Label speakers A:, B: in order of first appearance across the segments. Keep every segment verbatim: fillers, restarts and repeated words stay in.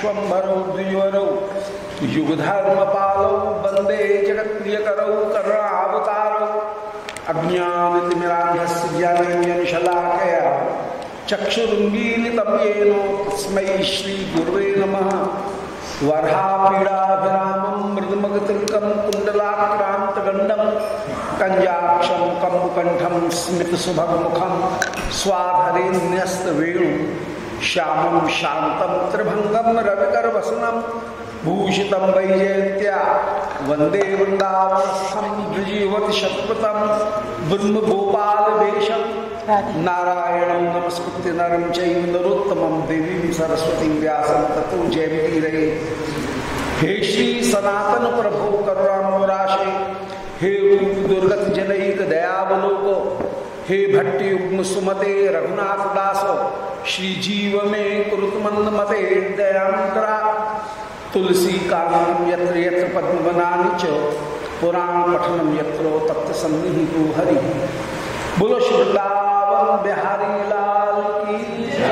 A: विश्वम्भरौ द्विजवरौ युगधर्मपालौ वन्दे जगत्प्रियकरौ करुणावतारौ अज्ञानतिमिरान्धस्य ज्ञानाञ्जनशलाकया चक्षुरुन्मीलितं येन तस्मै श्रीगुरुवे नमः। वरापीडाभिरामं मृदुमगतिलकं कुण्डलाक्रान्तगण्डं कञ्जाक्षं कम्बुकण्ठं स्मितसुभगमुखं स्वाधरेण्यस्तवेणुं श्यामं शान्तं त्रिभङ्गं रविकरवसनं भूषितं वैजयन्त्या वन्दे वृन्दावनस्थं द्विजीवति शतपथं ब्रह्मगोपालवेशं नारायणं नमस्कृत्य नरं चैव नरोत्तमं देवीं सरस्वतीं व्यासं ततो जयमुदीरये। हे श्री सनातन प्रभो करुणामोराशे, हे रूप दुर्गत जनैक दयावलोको, हे भट्टयुग्म सुमते रघुनाथ दासो, श्री जीव में कुरुत मंद मते दयांतरा। तुलसी काननम यत्र यत्र पद्मवनानि च, पुराण पठनम यत्र तत्र सन्निहितो हरि। बोलो श्री वृंदावन बिहारी लाल की जय।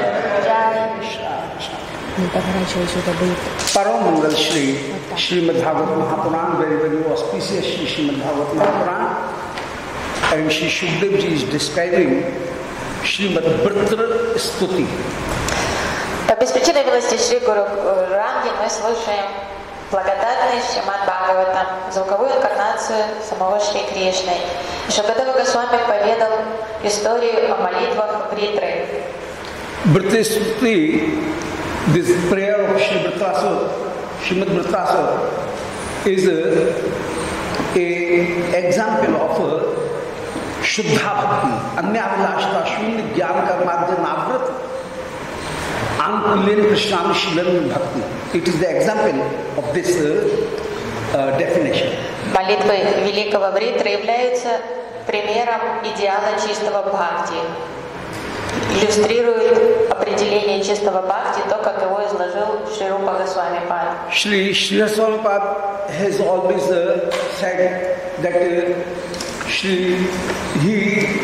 A: परम मंगल Shri Shrimad Bhagavat Mahapuran, very very auspicious Shri Shrimad Bhagavat Mahapuran, and Shri Shukdev ji is describing Srimad Vritra Stuti.
B: По беспричинной милости Шри Гуру Ранги мы слушаем благодатный Шримад Бхагаватам, звуковую инкарнацию самого Шри Кришны. Шукадева Госвами поведал историю о молитвах Вритры.
C: Vritra Stuti, this prayer of Shri Vritrasura, Srimad Vritrasura, is a, a example of a शुद्धा भक्ति, अन्याभिलाषता शून्य ज्ञान कर्माद्य नावृत आंकुल्यन कृष्णानुशीलन भक्ति. It is the example of this uh, uh, definition.
B: Молитвы великого Вритры являются примером идеала чистого бхакти. Иллюстрирует определение чистого бхакти то, как его изложил Шри Рупа Госвами Пад.
C: Shri Shri Goswami Pad has always uh, said that uh, Shri, he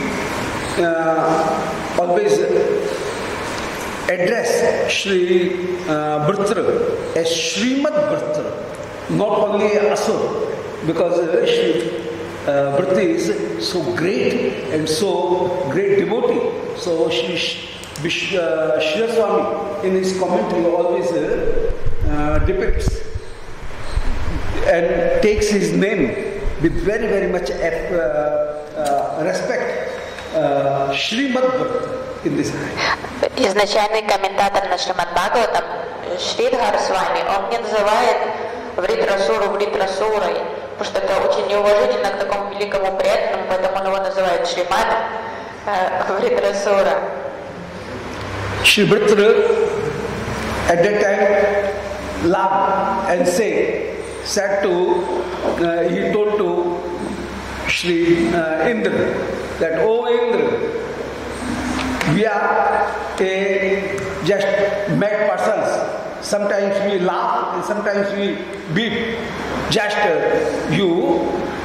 C: uh, always address Shri uh, Vritra as Srimad Vritra, not only Asur, because uh, Shri uh, Vritra is so great and so great devotee. So Shri Shri uh, Swami in his commentary always uh, uh, depicts and takes his name with very very much uh, uh, respect, uh, Srimad Vritra in this way.
B: Изначальный комментатор на Шримад Бхагаватам Шридхар Свами, он не называет Вритрасуру Вритрасурой, потому что это очень неуважительно к такому великому преданному, поэтому он его называет Шримад э, Вритрасура.
C: Shri Vritra at that time laughed and said, said to, uh, he told to Shri uh, Indra that, oh Indra, we are a just mad persons. Sometimes we laugh and sometimes we beat. Just uh, you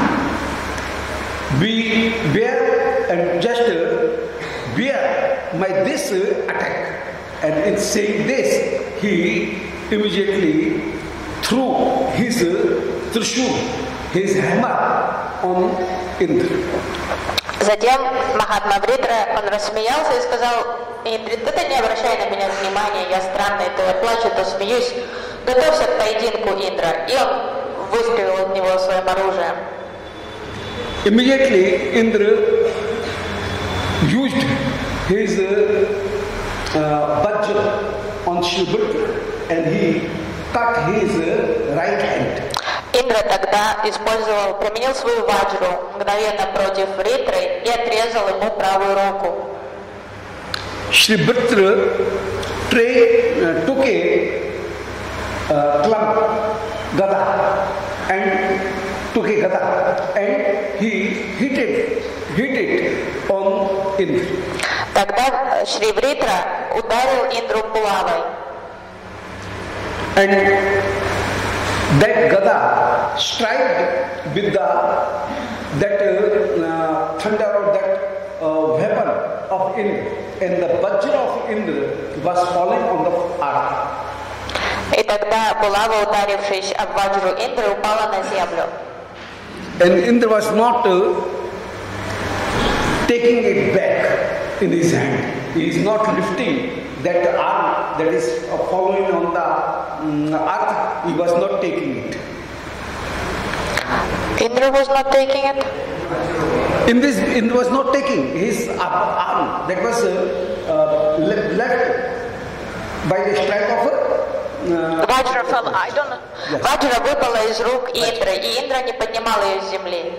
C: be bear and just uh, bear my this uh, attack. And in saying this, he immediately threw his uh, trishul, his hammer on Indra.
B: Затем Махатма Вритра, он рассмеялся и сказал: Индра, ты не обращай на меня внимания, я странный, то я плачу, то смеюсь. Готовься к поединку, Индра. И он выстрелил в него своим оружием.
C: Immediately Indra used his uh, uh, vajra on Shri Vritra and he cut his uh, right hand.
B: Индра тогда использовал, применил свою ваджру мгновенно против Вритры и отрезал ему правую руку.
C: Shri Vritra uh, took a uh, club, gada, and took a gada and he hit it, hit it on Indra.
B: Тогда Шри Вритра ударил Индру булавой.
C: And that gada struck with the that uh, thunder or that uh, weapon of Indra, and the vajra of Indra was falling on the earth.
B: И тогда булава, ударившись об ваджру Индры, упала на землю.
C: And Indra was not uh, taking it back in his hand. He is not lifting that arm that is following on the um, earth. He was not taking it.
B: Indra was not taking it?
C: In this, Indra was not taking his arm that was uh, uh, left by the strike of a
B: Ваджра fell, I don't know. Yes. Ваджра выпала из рук Индры, и Индра не поднимала ее с земли.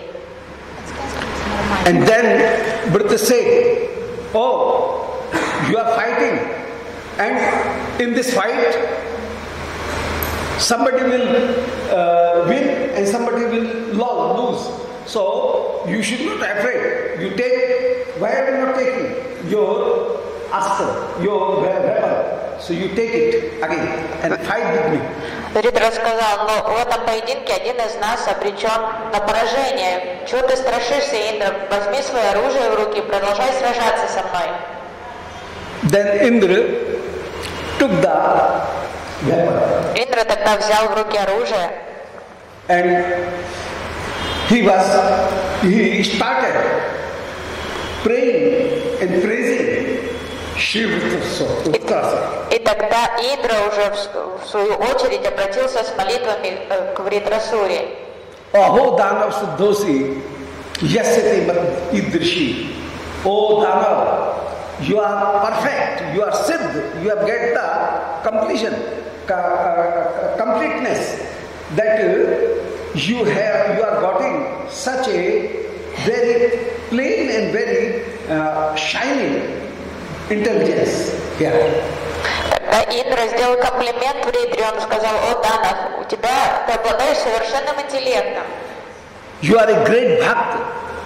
C: And then Brita said, oh, you are fighting, and in this fight, somebody will uh, win and somebody will lose. So you should not be afraid. You take, why are you not taking your astra, your weapon? So you take it again and fight with me.
B: Вритра сказал, но в этом поединке один из нас обречен на поражение. Чего ты страшишься, Индра? Возьми свое оружие в руки и продолжай сражаться со мной.
C: Then Indra took the weapon.
B: Индра тогда взял в руки оружие.
C: And he was, he started praying and praising
B: И, и тогда Индра уже в, в свою очередь обратился с молитвами э, к Вритрасуре.
C: О Данав Суddhosi, Ясяти Идриши. О Данав, you are perfect, you are siddh, you have get the completion, uh, completeness that uh, you have, you are getting such a very plain and very uh, shining intelligence here.
B: Тогда Индра сделал комплимент Вритре, он сказал, о Данав, у тебя ты обладаешь совершенным интеллектом.
C: You are a great bhakt.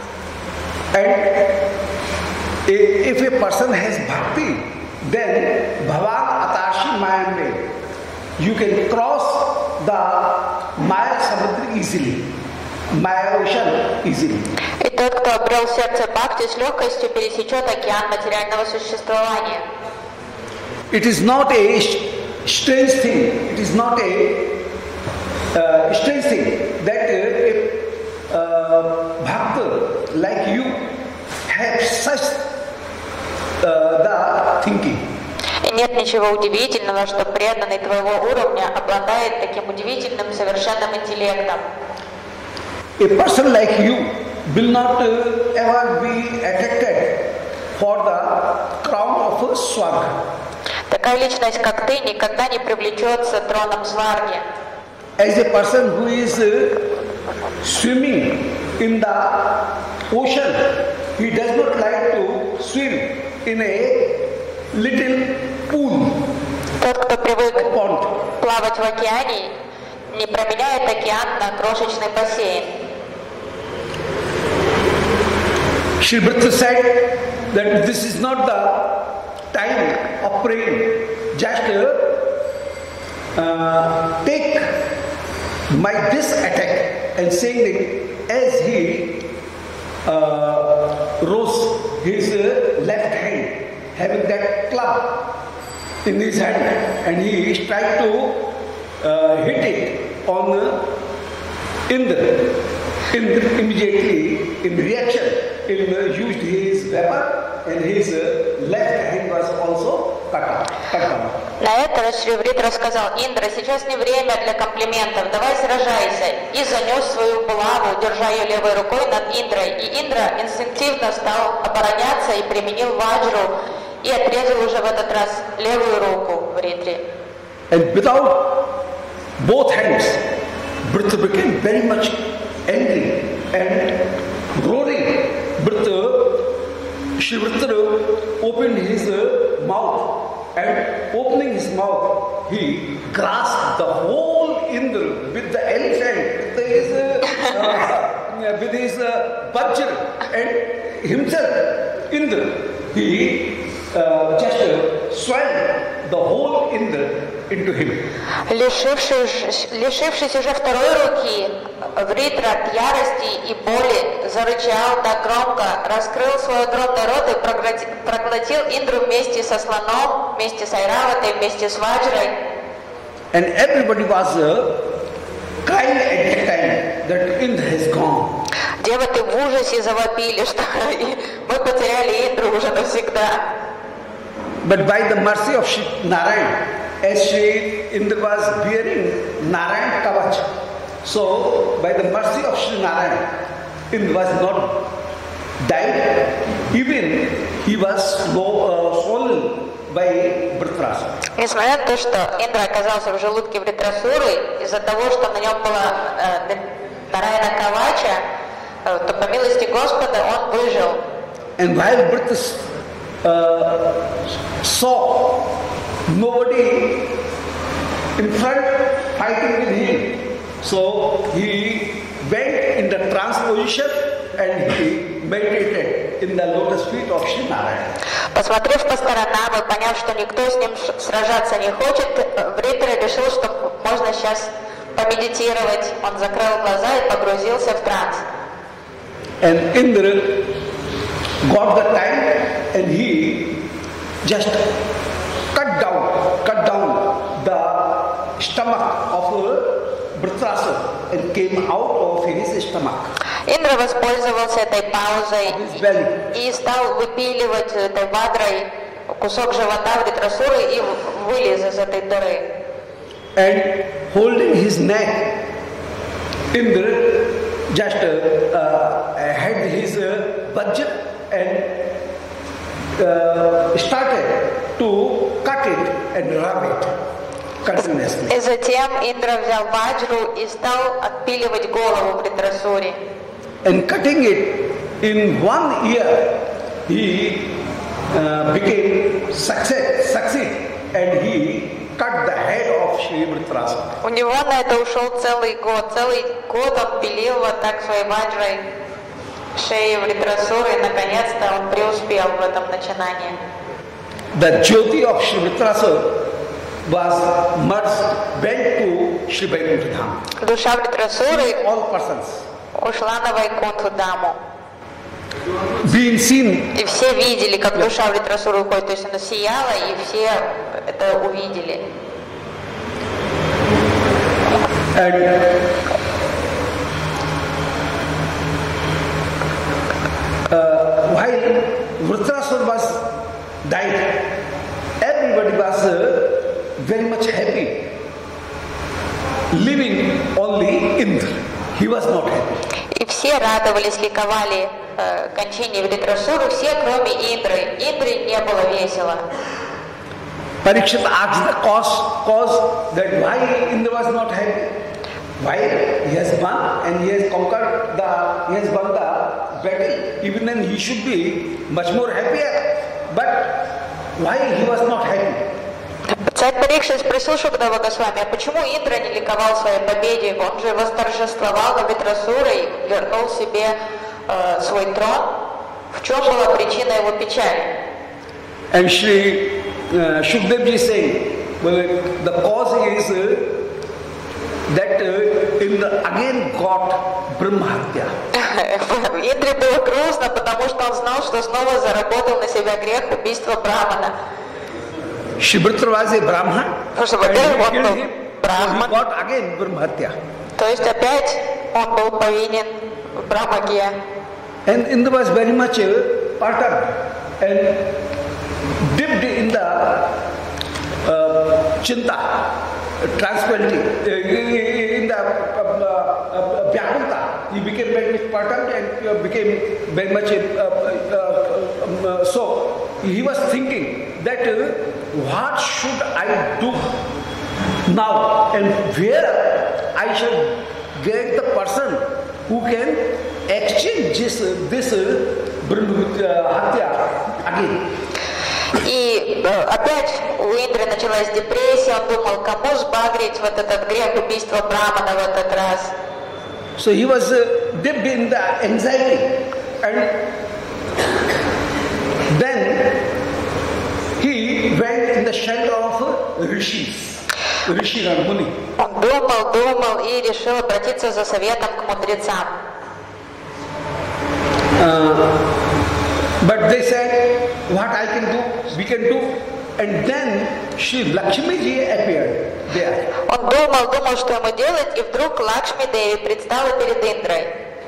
C: And if a person has bhakti, then Bhavan Atashi Mayambe, you can cross the Maya Samudra easily, Maya ocean easily.
B: И тот, кто обрел сердце бхакти, с легкостью пересечет океан материального существования.
C: It is not a strange thing. It is not a uh, strange thing that uh, if uh, bhakta like you have such uh, the thinking.
B: И нет ничего удивительного, что преданный твоего уровня обладает таким удивительным совершенным интеллектом.
C: A person like you will not uh, ever be attracted for the crown of a Swarga.
B: Такая личность, как ты, никогда не привлечется троном Сварги.
C: As a person who is uh, swimming in the ocean, he does not like to swim in a little pool.
B: Тот, кто привык плавать в океане, не променяет океан на крошечный бассейн.
C: Shri Brita said that this is not the time of praying. Just uh, take my this attack and saying that as he uh, rose his uh, left hand, having that club in his hand, and he tried to uh, hit it on uh, Indra. Indra immediately, in reaction, Indra used his weapon and his uh, left hand was also cut off. Cut off.
B: На это Шри Вритра сказал, Индра, сейчас не время для комплиментов, давай сражайся. И занес свою булаву, держа ее левой рукой над Индрой. И Индра инстинктивно стал обороняться и применил ваджру, и отрезал уже в этот раз левую руку Вритре.
C: And without both hands, Brita became very much angry and roaring. Brita, Shri Vritra opened his uh, mouth, and opening his mouth, he grasped the whole Indra with the elephant, with his, uh, uh, with his uh, vajra, and himself, Indra. He uh, just uh, swallowed the whole Indra into him.
B: Лишившись, лишившись уже второй руки, Вритра от ярости и боли зарычал так громко, раскрыл свой огромный рот и проглотил Индру вместе со слоном, вместе с Айраватой, вместе с Ваджрой.
C: And everybody was uh, crying at that time that Indra has gone.
B: Девоты в ужасе завопили, что мы потеряли Индру уже навсегда.
C: But by the mercy of Shri Narayan, as Shri Indra was bearing Narayan Kavach, so by the mercy of Shri Narayan, Indra was not died, even he was slow, uh, swollen by Vritrasura.
B: Несмотря на то, что Индра оказался в желудке Вритрасуры, из-за того, что на нем была э, Нараяна Кавача, э, то по милости Господа он выжил.
C: And while Vritrasura uh, saw nobody in front fighting with him, so he went in the trance position and he meditated in the lotus feet of Shri Narayana.
B: Посмотрев по сторонам и поняв, что никто с ним сражаться не хочет, Вритра решил, что можно сейчас помедитировать. Он закрыл глаза и погрузился в транс.
C: And Indra got the time and he just cut down, cut down the stomach of Vritrasura and came out of his stomach.
B: Индра воспользовался этой паузой и, и стал выпиливать этой вадрой кусок живота Вритрасуры и вылез из этой дыры.
C: And holding his neck, Indra just uh, uh, had his uh, budget and uh, started to cut it and rub it continuously.
B: И затем Индра взял ваджру и стал отпиливать голову Вритрасуре.
C: And cutting it in one year, he uh, became success, succeed, and he cut the head of Shri Vritrasura.
B: У него на это ушел целый год. Целый год он пилил вот так своей ваджрой шею Вритрасуры, и наконец-то он преуспел в этом начинании.
C: The Jyoti of Shri Vritrasura was merged, went to Shri Vaikuntha Dham.
B: Душа Вритрасуры
C: All persons.
B: ушла на Вайкунтху Даму.
C: Being seen.
B: И все видели, как душа Вритрасуры уходит. То есть она сияла, и все это увидели.
C: And uh, while Vritrasura was died, everybody was uh, very much happy. Living only Indra. He was not happy.
B: И все радовались, ликовали э, кончине Вритрасуры, все, кроме Индры. Индре не было весело.
C: Parikshit asked the cause, cause that why Indra was not happy. Why he has won and he has conquered the, he has won the battle. Even then he should be much more happier. But why he was not happy?
B: Царь Парикшит спросил Шукадева Госвами, а почему Индра не ликовал своей победе? Он же восторжествовал над Вритрасурой, вернул себе э, свой трон. В чем была причина его печали?
C: And Shri uh, Shukdev ji saying, well, the cause is uh, that uh, Indra again got Brahmahatya.
B: Индре было грустно, потому что он знал, что снова заработал на себя грех убийства Брахмана.
C: Shri Vritra was a Brahman.
B: Потому что, во-первых, он был
C: He
B: Брахман,
C: got again Brahmahatya.
B: то есть опять он был повинен в Брахмагье.
C: And Indra was very much uh, perturbed and dipped in the uh, chinta, tranquility, uh, in the uh, uh, Vyakunta. He became very much perturbed and uh, became very much uh, uh, um, uh, so. He was thinking that uh, what should I do now and where I should get the person who can exchange this, this uh, Hatya again.
B: И э, опять у Индры началась депрессия, он думал, кому сбагрить вот этот грех убийства Брахмана в этот раз.
C: So he was uh, dipped in the anxiety and then he went in the shelter of rishis, Rishi and Muni.
B: Он думал, думал и решил обратиться за советом к мудрецам.
C: Uh, but they said, what I can do, we can do. And then Shri Lakshmi ji appeared. there.
B: Он думал, думал, что ему делать, и вдруг Лакшми Деви предстала перед Индрой.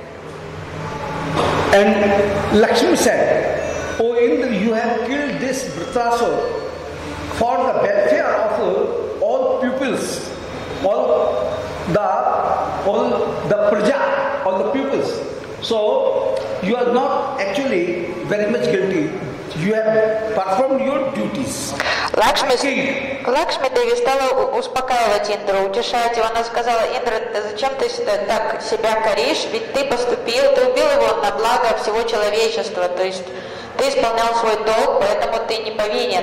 C: And Lakshmi said, "O Indra, you have killed this Vritrasura for the welfare of uh, all pupils, all the all the praja, all the pupils. So you are not actually very much guilty. You have performed your duties."
B: Лакшми, Лакшми Деви стала успокаивать Индру, утешать его. Она сказала: Индра, зачем ты так себя коришь? Ведь ты поступил, ты убил его на благо всего человечества. То есть ты исполнял свой долг, поэтому ты не повинен.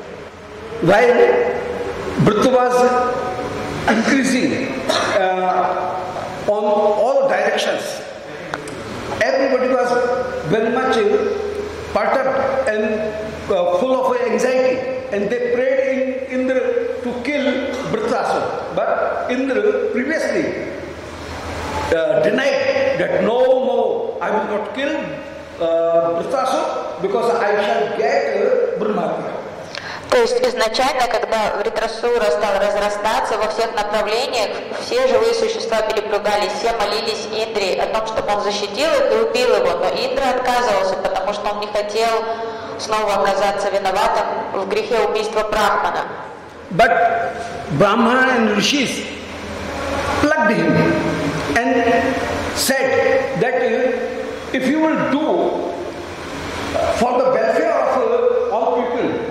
C: While Mrityu was increasing uh, on all directions, everybody was very much perturbed and uh, full of anxiety, and they prayed in Indra to kill Vritrasura. But Indra previously uh, denied that no, no, I will not kill uh, Vritrasura because I shall get uh, Brahmatya.
B: То есть изначально, когда Вритрасура стал разрастаться во всех направлениях, все живые существа перепугались, все молились Индре о том, чтобы он защитил их и убил его. Но Индра отказывался, потому что он не хотел снова оказаться виноватым в грехе убийства Брахмана.
C: But Brahmana and Rishis plugged him and said that if you will do for the welfare of all people,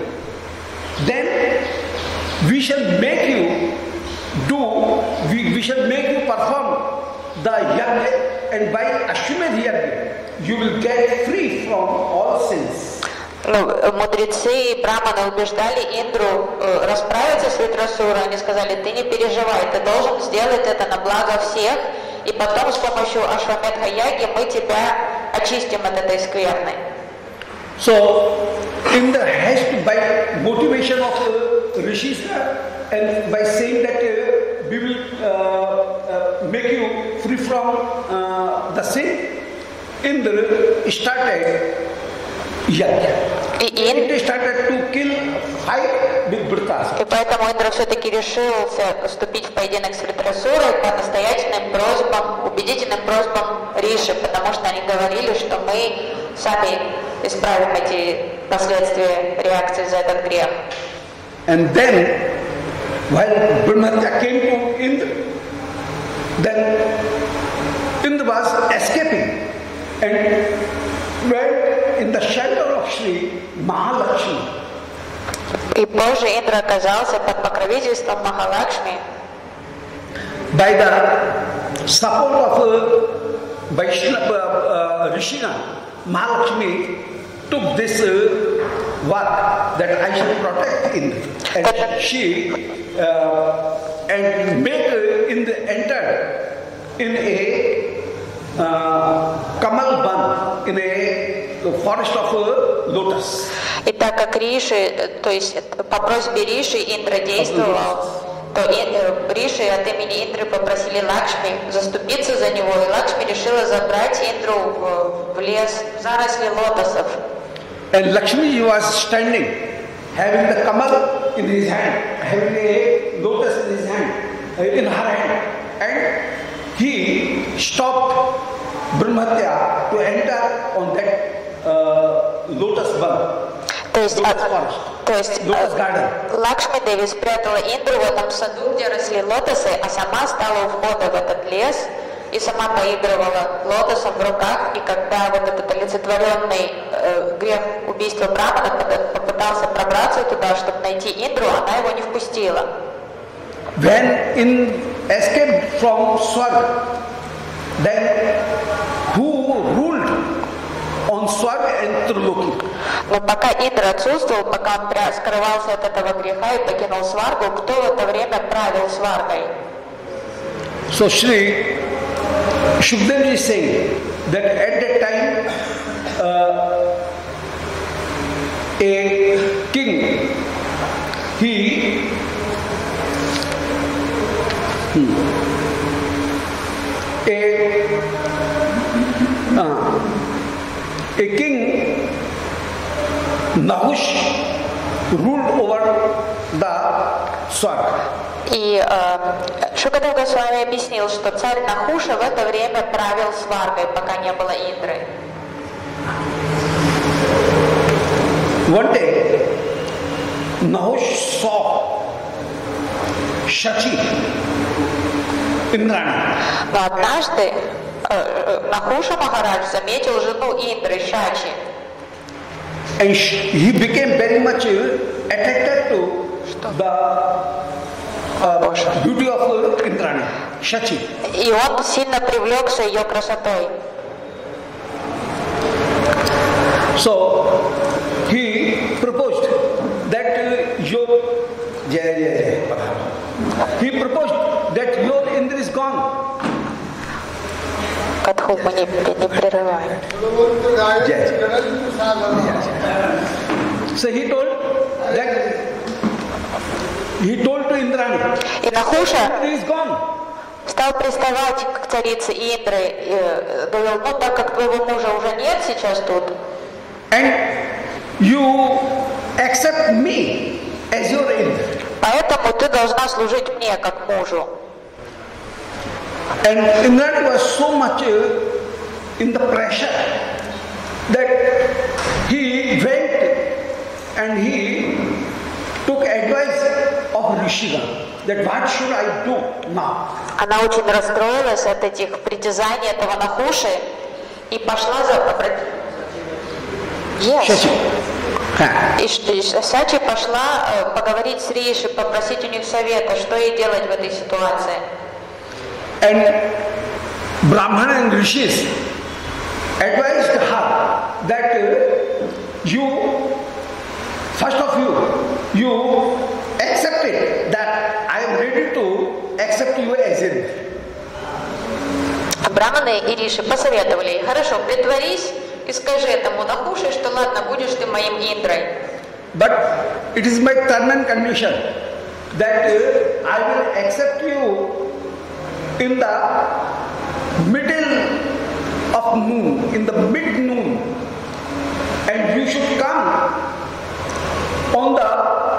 C: then we shall make you do, we, we shall make you perform the yajna, and by Ashwamedh yajna, you will get free from all sins.
B: Ну, мудрецы и браманы убеждали Индру э, расправиться с Вритрасурой. Они сказали: ты не переживай, ты должен сделать это на благо всех, и потом с помощью Ашвамедха-яги мы тебя очистим от этой скверны.
C: So, Indra has to, by motivation of uh, Rishis and by saying that uh, we will uh, uh, make you free from uh, the sin, Indra started yajna. Indra started to kill, fight with Vritrasura.
B: И поэтому Индра все-таки решился вступить в поединок с Вритрасурой по настоятельным просьбам, убедительным просьбам Риши, потому что они говорили, что мы сами исправим эти последствия реакции за этот грех.
C: And then, while Brahmatya came to Indra, then Indra was escaping and went in the shelter of Shri Mahalakshmi.
B: И позже Индра оказался под покровительством Махалакшми.
C: By the support of uh, Vaishnava uh, Rishina, Mahalakshmi took this uh, work that I should protect Indra, and she uh, and make uh, Indra enter in a uh, Kamal Ban, in a forest of uh, lotus.
B: И так как Риши, то есть по просьбе Риши Индра действовал, то Риши от имени Индры попросили Лакшми заступиться за него, и Лакшми решила забрать Индру в, в лес, в заросли лотосов.
C: And Lakshmi was standing, having the kamal in his hand, having a lotus in his hand, in her hand, and he stopped Brahmatya to enter on that uh, lotus bun.
B: То есть, а, то есть Лакшми Деви спрятала Индру в этом саду, где росли лотосы, а сама стала у входа в этот лес и сама поигрывала лотосом в руках. И когда вот этот олицетворенный э, грех убийства Брахмана попытался пробраться туда, чтобы найти Индру, она его не впустила.
C: When in escape from Swarga, then who ruled on Swarga and Triloki?
B: Но пока Индра отсутствовал, пока он скрывался от этого греха и покинул Сваргу, кто в это время правил Сваргой?
C: So Shri Shukdev is saying that at that time uh, a king, he hmm, a uh, a king Nahush ruled over the Swarga.
B: И э, Шукадев Госвами объяснил, что царь Нахуша в это время правил Сваргой, пока не было Индры.
C: One day, Nahush saw Shachi, Indrani.
B: Но однажды э, Нахуша Махарадж заметил жену Индры, Шачи.
C: And he became very much attracted to the uh, beauty of Indrani, Shachi.
B: И он сильно привлекся ее красотой.
C: So he proposed that uh, your yeah, yeah, yeah. He proposed that your Indra is gone.
B: Катху мы не, не прерываем.
C: Yes. Yes. So he told that he told to Indrani.
B: И Нахуша
C: Indra is gone.
B: стал приставать к царице Индры, и говорил, ну так как твоего мужа уже нет сейчас тут,
C: And you accept me as your Indra.
B: поэтому ты должна служить мне как мужу.
C: And Indrani was so much in the pressure that he went and he took advice of Rishigan that what should I do now?
B: Она очень расстроилась от этих притязаний этого Нахуши и пошла за... Yes. И, и Сачи пошла э, поговорить с Риши, попросить у них совета, что ей делать в этой ситуации.
C: And Brahmana and Rishis advised her that uh, you, first of you, you accepted that I am ready to accept you as in.
B: Браманы и Риши посоветовали, хорошо, притворись и скажи этому Нахуше, что ладно, будешь ты моим Индрой.
C: But it is my term and condition that uh, I will accept you in the middle of noon, in the mid noon, and you should come on the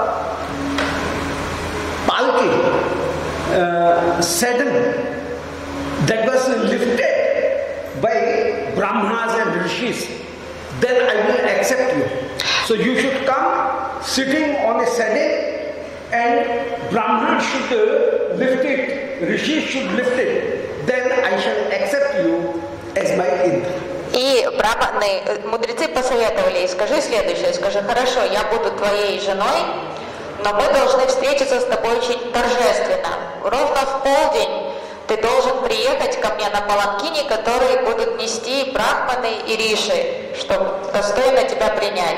C: palki, uh, saddle that was lifted by Brahmanas and Rishis. Then I will accept you. So you should come sitting on a saddle, and Brahman should uh, lift it. Rishi should lift it, then I shall accept you as my Indra.
B: И браманы, мудрецы посоветовали, скажи следующее, скажи, хорошо, я буду твоей женой, но мы должны встретиться с тобой очень торжественно. Ровно в полдень ты должен приехать ко мне на паланкине, которые будут нести брахманы и риши, чтобы достойно тебя принять.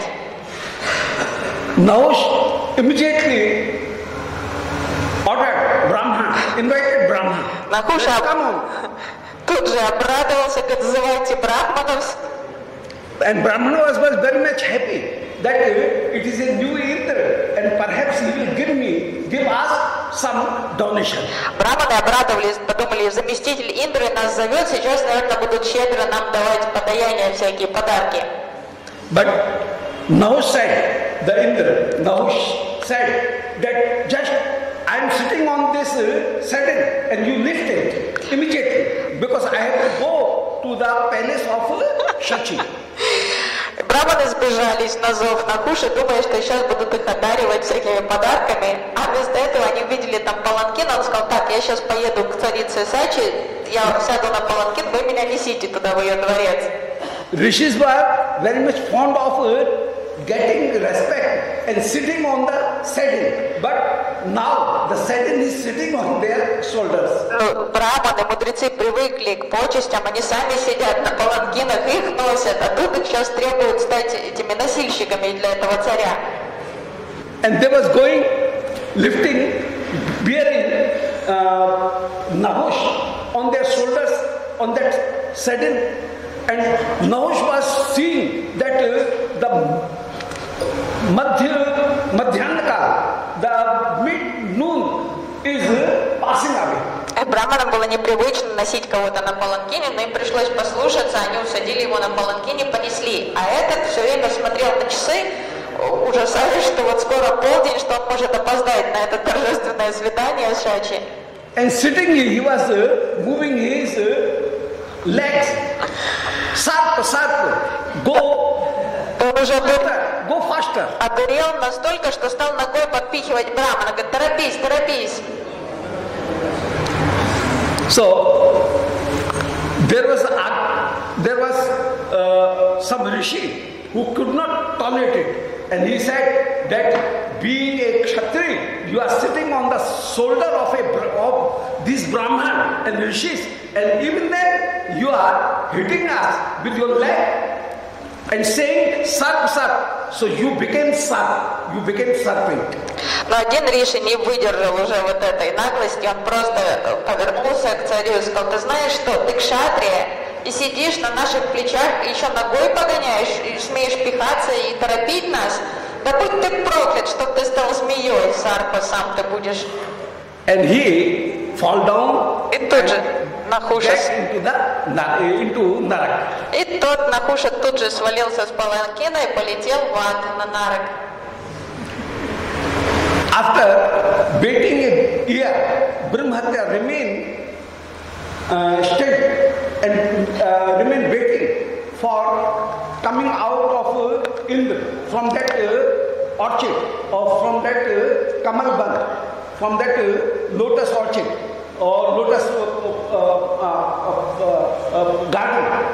C: Now immediately ordered Brahman, invited Brahman.
B: Нахуша
C: Come on.
B: тут же обрадовался, как называйте брахманов.
C: And Brahman was, was very much happy that uh, it is a new Indra and perhaps he will give me, give us some donation.
B: Браманы обрадовались, подумали, заместитель Индры нас зовет, сейчас, наверное, будут щедро нам давать подаяния, всякие подарки.
C: But Nahush said, the Indra, Nahush said that just I am sitting on this uh, saddle and you lift it immediately because I have to go to the palace of uh, Shachi.
B: Браманы сбежались на зов Нахуши, думая, что сейчас будут их одаривать всякими подарками, а вместо этого они увидели там паланкин, он сказал, так, я сейчас поеду к царице Сачи, я сяду на паланкин, вы меня несите туда, в ее дворец.
C: Rishis were very much fond of uh, getting respect and sitting on the saddle, but now the saddle is sitting on their shoulders.
B: Ну, браманы, мудрецы привыкли к почестям, они сами сидят на паланкинах, их носят, а тут их сейчас требуют стать этими носильщиками для этого царя.
C: And they was going, lifting, bearing uh, Nahush on their shoulders, on that saddle, and Nahush was seeing that uh, the Madhya, Madhyanaka, the mid-noon is uh, passing away.
B: Браманам было непривычно носить кого-то на паланкине, но им пришлось послушаться, они усадили его на паланкине, понесли. А этот все время смотрел на часы, ужасаясь, что вот скоро полдень, что он может опоздать на это торжественное свидание с Шачи.
C: And sitting he was uh, moving his uh, legs. Sarp, sarp, go
B: Он уже
C: faster, go faster.
B: одурел настолько, что стал ногой подпихивать Брахмана. Говорит, торопись, торопись.
C: So there was a, there was uh, some rishi who could not tolerate it. And he said that being a Kshatriya, you are sitting on the shoulder of a of this Brahman and rishis, and even then you are hitting us with your leg and saying sarp sarp. So you became sarp, you became serpent.
B: Но один Риши не выдержал уже вот этой наглости, он просто повернулся к царю и сказал, ты знаешь что, ты кшатрия, и сидишь на наших плечах, и еще ногой погоняешь, и смеешь пихаться и торопить нас. Да будь ты проклят, чтоб ты стал змеей, Сарпа, сам ты будешь.
C: And he fall down
B: И тут же Нахушас,
C: into the into Narak.
B: и тот Нахуша тут же свалился с паланкина и полетел в ад на Нарак.
C: After waiting a year, Brahmatya remained uh, steady and uh, remained waiting for coming out of uh, Indra, from that uh, orchard or from that uh, Kamal Ban, from that uh, lotus orchard or lotus uh, uh, uh, uh, garden.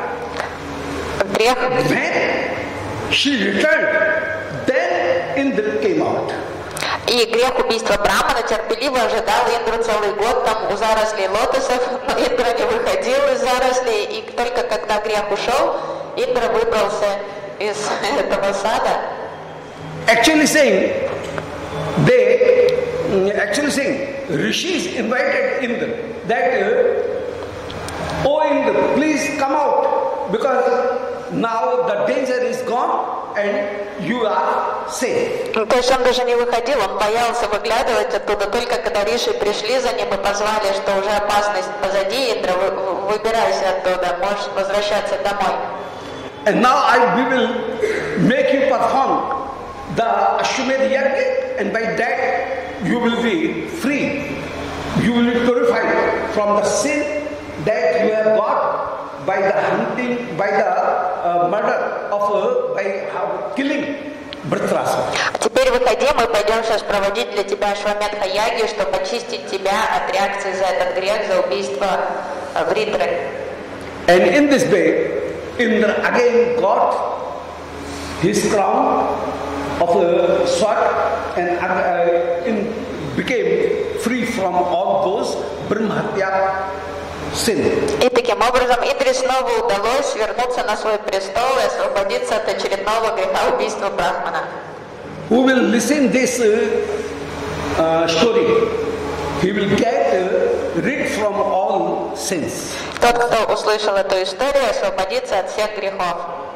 C: When she returned, then Indra came out.
B: И грех убийства Брахмана терпеливо ожидал Индру целый год там у зарослей лотосов, но Индра не выходил из зарослей, и только когда грех ушел, Индра выбрался из этого сада.
C: Actually saying, they, actually saying, rishis invited Indra that, uh, oh Indra, please come out, because now the danger is gone and you are safe.
B: То есть он даже не выходил, он боялся выглядывать оттуда, только когда Риши пришли за ним и позвали, что уже опасность позади, Индра, выбирайся оттуда, можешь возвращаться домой.
C: And now I we will make you perform the Ashwamedh Yajna, and by that you will be free. You will be purified from the sin that you have got by the hunting, by the uh, murder of, uh, by uh, killing Dhritarashtra.
B: Теперь выходи, мы пойдем сейчас проводить для тебя Ашвамедха Яги, чтобы очистить тебя от реакции за этот грех, за убийство Вритры.
C: And in this way, Indra again got his crown of a sword and uh, in, became free from all those Brahmatya sin.
B: И таким образом Индре снова удалось вернуться на свой престол и освободиться от очередного греха убийства Брахмана.
C: Who will listen this uh, uh, story, he will get uh, rid from all sins.
B: Тот, кто услышал эту историю, освободится от всех грехов.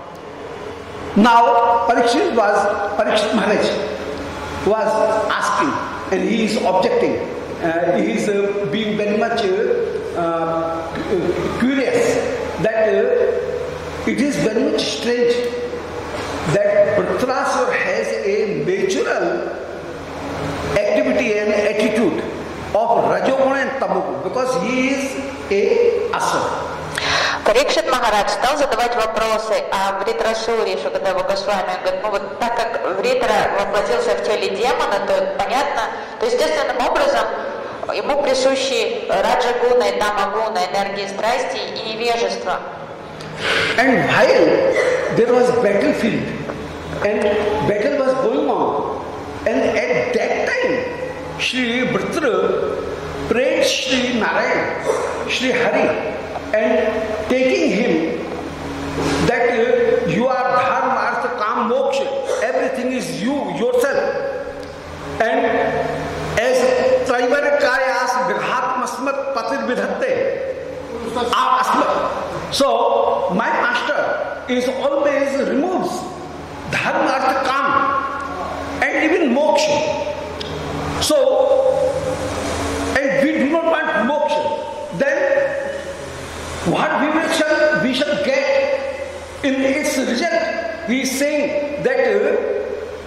C: Now, Parikshit was, Parikshit Maharaj was asking, and he is objecting. Uh, he is uh, being very much uh, uh, curious that uh, it is very much strange that Dhritarashtra has a natural activity and attitude of Rajoguna and Tamoguna because he is a asura.
B: Парикшит Махарадж стал задавать вопросы о Вритрасуре, Шукадева Госвами. Он говорит, ну вот так как Вритра воплотился в теле демона, то понятно, то естественным образом ему присущи Раджагуна и Тамагуна, энергии страсти и невежества.
C: And while there was battlefield and battle was going on, and at that time Shri Vritra prayed Shri Narayan, Shri Hari, and taking him that uh, you are dharma, artha, kam, moksha, everything is you, yourself. And as Traivar Kayas Virhatmasmat Patir Vidhatte, asmat. So my master is always removes dharma, artha, kam, and even moksha. So, and we do not want moksha, then what we will shall, we shall get in its result? He is saying that uh,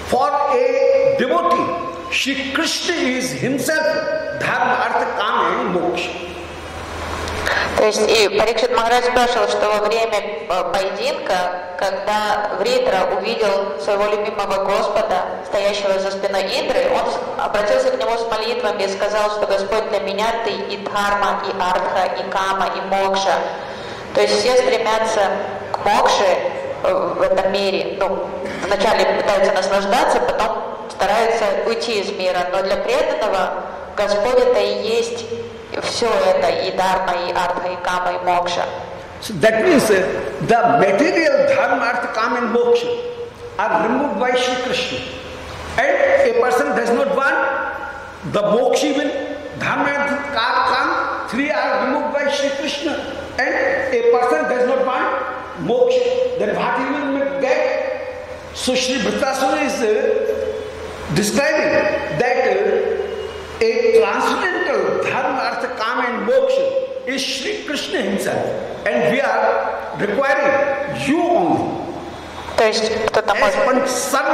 C: For a devotee, Shri Krishna is himself dharma, artha, kama and moksha.
B: То есть и Парикшит Махарадж спрашивал, что во время поединка, когда Вритра увидел своего любимого Господа, стоящего за спиной Индры, он обратился к нему с молитвами и сказал, что Господь, для меня ты и дхарма, и артха, и кама, и мокша. То есть все стремятся к мокше в этом мире. Ну, вначале пытаются наслаждаться, потом стараются уйти из мира. Но для преданного Господь это и есть все это, и дharma, и артха, и kama, и moksha.
C: So that means uh, the material dharma, artha, kama and moksha are removed by Shri Krishna. And a person does not want the moksha even, dharma, artha, kama, three are removed by Shri Krishna. And a person does not want moksha, then what he will get? So Shri Vritrasura is uh, describing that uh, a transcendental dharma, artha, kama and moksha is Shri Krishna himself, and we are requiring you only.
B: То есть кто-то может,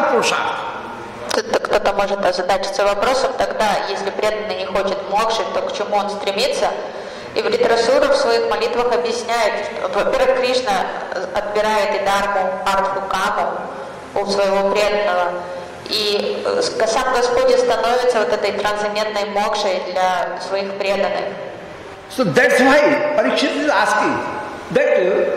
B: кто-то может озадачиться вопросом, тогда, если преданный не хочет мокши, то к чему он стремится? И Вритрасура в своих молитвах объясняет, что, во-первых, Кришна отбирает и дharmu, артху, каму у своего преданного. И сам Господь становится вот этой трансцендентной мокшей для своих преданных.
C: So that's why Parikshit is asking that uh,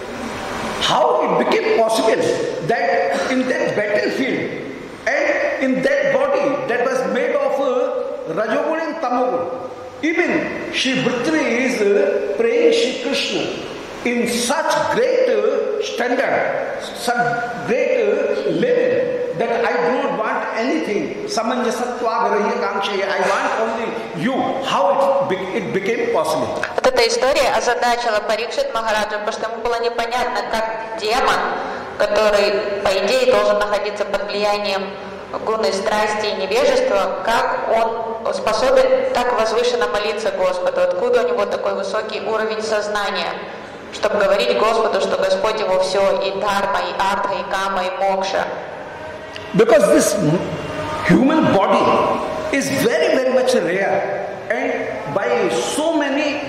C: how it became possible that in that battlefield and in that body that was made of uh, Rajogun and Tamogun, even Shri Vritra is uh, praying Shri Krishna in such great uh, standard, such great uh, level, that I do not want anything. Samanjasatva kankshaya. I want only you. How it, be, it became possible.
B: Вот эта история озадачила Парикшит Махараджа, потому что ему было непонятно, как демон, который, по идее, должен находиться под влиянием гуны страсти и невежества, как он способен так возвышенно молиться Господу, откуда у него такой высокий уровень сознания, чтобы говорить Господу, что Господь его все, и дharma, и артха, и кама, и мокша.
C: Because this human body is very, very much rare, and by so many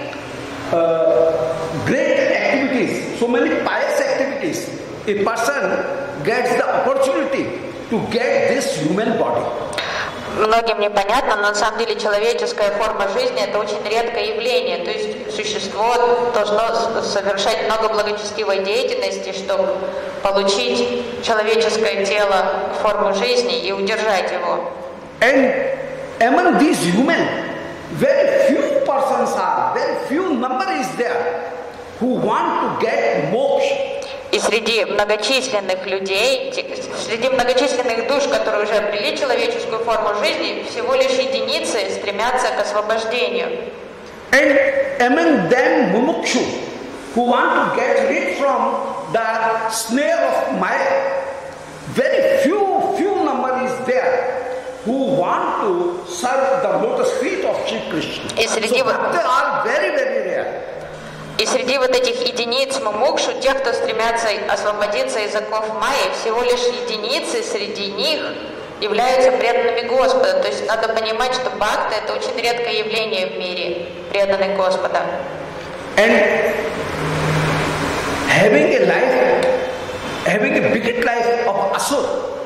C: uh, great activities, so many pious activities, a person gets the opportunity to get this human body.
B: Многим непонятно, но на самом деле человеческая форма жизни это очень редкое явление. То есть существо должно совершать много благочестивой деятельности, чтобы получить человеческое тело, форму жизни и удержать его.
C: And among these human, very few persons are, very few number is there who want to get moksha.
B: И среди многочисленных людей, среди многочисленных душ, которые уже обрели человеческую форму жизни, всего лишь единицы стремятся к освобождению.
C: And among them mumukshu, who want to get rid from the snare of Maya, very few, few number is there who want to serve the lotus feet of Shri Krishna.
B: И среди
C: so they are very, very rare.
B: И среди вот этих единиц мумукшу, тех, кто стремятся освободиться из оков майи, всего лишь единицы среди них являются преданными Господа. То есть надо понимать, что бхакта это очень редкое явление в мире, преданный Господа.
C: And having a life, having a big life of asur,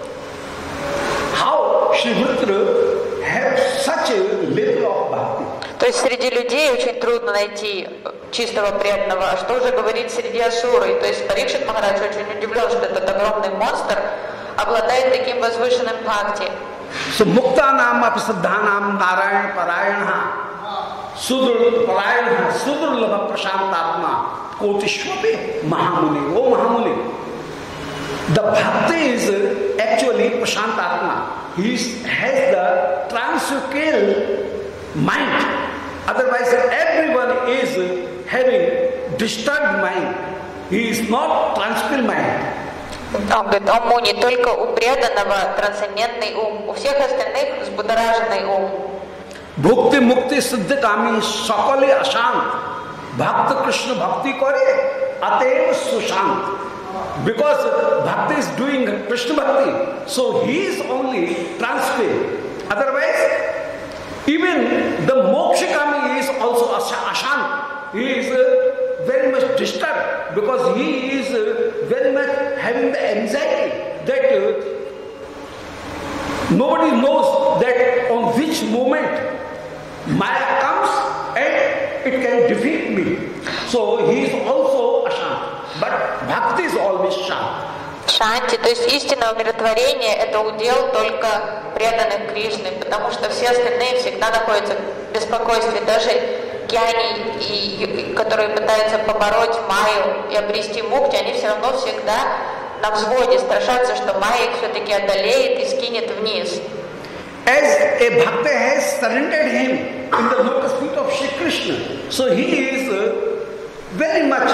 C: how Shri Vritra have such a level of bhakti?
B: То есть среди людей очень трудно найти чистого преданного, а что уже говорить среди асуры. То есть Парикшит Махарадж очень удивлен, что этот огромный монстр обладает таким возвышенным бхакти.
C: So muktanam apisaddhanam narayana parayana sudr parayana sudrlabha prashantatma kotishvapi mahamuni. Oh Mahamuni, the bhakti is actually prashantatma. He has the tranquil mind. Otherwise, everyone is having disturbed mind. He is not tranquil mind.
B: Он говорит, уму не только у преданного трансцендентный ум, у всех остальных взбудораженный ум.
C: Bhukti mukti siddha kami sakale ashant. Bhakta Krishna bhakti kare atev sushant. because Bhakti is doing Krishna Bhakti, so he is only transferred. Otherwise, even the Mokshakami is also ashant. He is uh, very much disturbed because he is uh, very much having the anxiety that uh, nobody knows that on which moment Maya comes and it can defeat me. So he is also ashant. But Bhakti is always shant.
B: Шанти, то есть истинное умиротворение, это удел только преданных Кришны, потому что все остальные всегда находятся в беспокойстве. Даже гьяни, и, которые пытаются побороть Майю и обрести мукти, они все равно всегда на взводе, страшатся, что Майя их все-таки одолеет и скинет вниз.
C: As a bhakta has surrendered him in the lotus feet of Shri Krishna, so he is uh, very much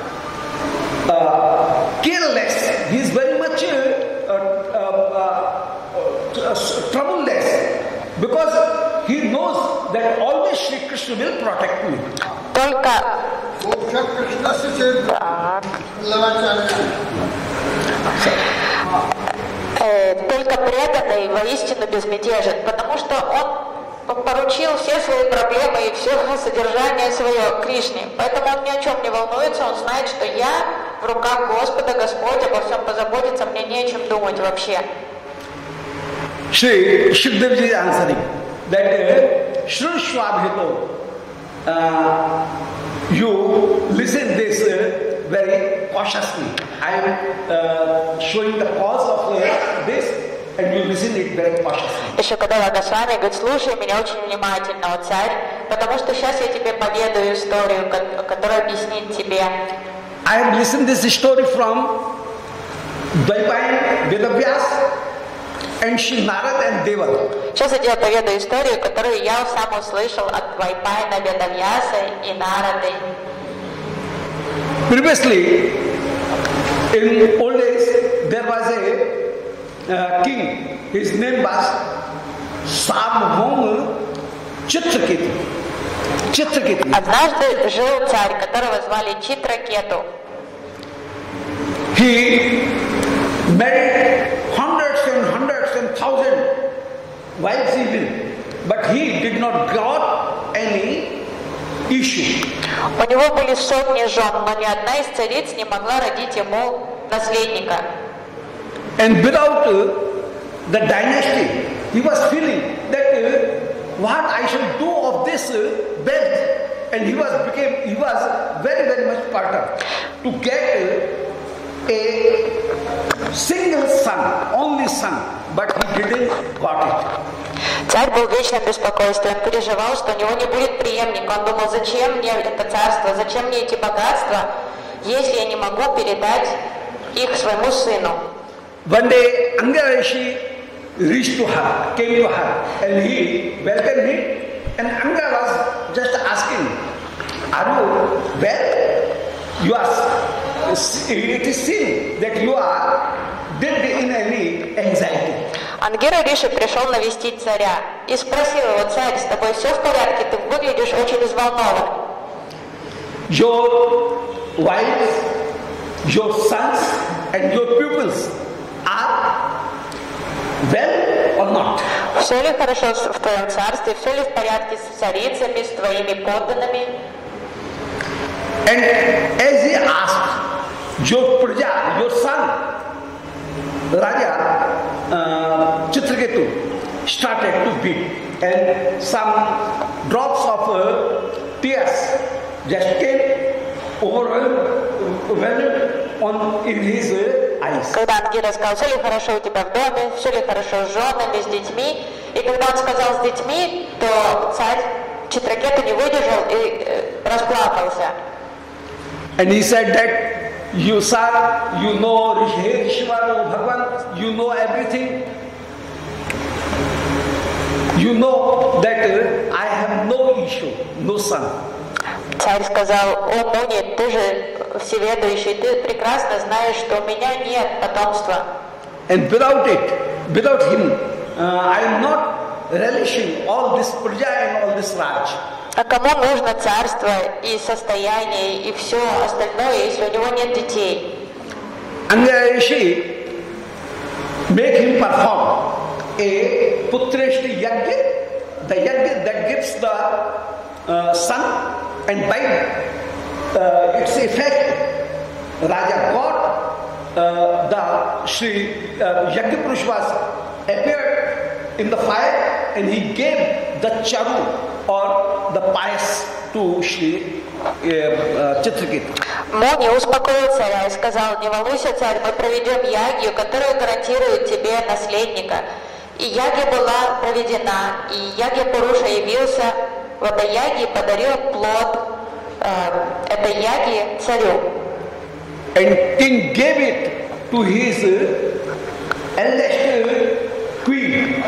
C: Uh, careless, he is very much uh, uh, uh, uh, troubleless because he knows that always Shri Krishna will protect me.
B: Только э, только преданный воистину безмятежен, потому что он поручил все свои проблемы и все содержание свое Кришне. Поэтому он ни о чем не волнуется, он знает, что я в руках Господа, Господь обо всем позаботится, мне не о чем думать вообще.
C: Shri Shukdev is answering that uh, Shri Shwabhito, uh, you listen this uh, very cautiously. I am uh, showing the cause of uh, this. And you listen it very cautiously.
B: Шукадева Госвами говорит, слушай меня очень внимательно, о царь, потому что сейчас я тебе поведаю историю, которая объяснит тебе.
C: I have listened this story from Dvaipayana, Vedavyas, and Shri Narad and Deva.
B: Сейчас я тебе поведаю историю, которую я сам услышал от Двайпаяна, Ведавьяса и Нарады.
C: Previously, in old days, there was a Uh, king, his name was Sarvabhauma Chitraketu. Chitraketu.
B: Однажды жил царь, которого звали Читракету.
C: He married hundreds and hundreds and thousands wives even, but he did not got any issue.
B: У него были сотни жен, но ни одна из цариц не могла родить ему наследника.
C: And without uh, the dynasty, he was feeling that uh, what I should do of this uh, wealth, and he was became he was very very much perturbed to get uh, a single son, only son, but he didn't got it.
B: Царь был в вечном беспокойстве, он переживал, что у него не будет преемника. Он думал, зачем мне это царство, зачем мне эти богатства, если я не могу передать их своему сыну.
C: One day, Anga Rishi reached to her, came to her, and he welcomed him. And Anga was just asking, "Are you well? You are. It is seen that you are dead in any anxiety."
B: Ангира Риши пришел навестить царя и спросил его: "Царь, с тобой все в порядке? Ты выглядишь очень взволнован."
C: Your wives, your sons, and your pupils are well or not?
B: Все ли хорошо в твоем царстве? Все ли в порядке с царицами, с твоими подданными?
C: And as he asked, your praja, your son, Raja uh, Chitraketu, started to beat, and some drops of uh, tears just came overwhelmed on in his uh, eyes.
B: Когда Ангира сказал, все ли хорошо у тебя в доме, все ли хорошо с женами, с детьми, и когда он сказал с детьми, то царь Читракету не выдержал и э, расплакался.
C: And he said that, you sir, you know Rishivanu Bhagavan, you know everything. You know that uh, I have no issue, no son.
B: Царь сказал: о, Муни, ты же всеведущий, ты прекрасно знаешь, что у меня нет потомства.
C: And without it, without him, uh, I am not relishing all this praja and all this raj.
B: А кому нужно царство и состояние и все остальное, если у него нет детей?
C: Angayashi make him perform a Putreshti Yagya, the Yagya that gives the uh, son, and by uh, its effect, Raja got uh, the Sri uh, Yagya Purush was appeared in the fire, and he gave the charu or the pies to Sri uh, Chitraketu.
B: Муни успокоил царя и сказал: не волнуйся, царь, мы проведем ягью, которая гарантирует тебе наследника. И ягья была проведена, и Ягья Пуруша явился в этой ягье и подарил плод э, этой ягьи царю.
C: And king gave it to his eldest queen.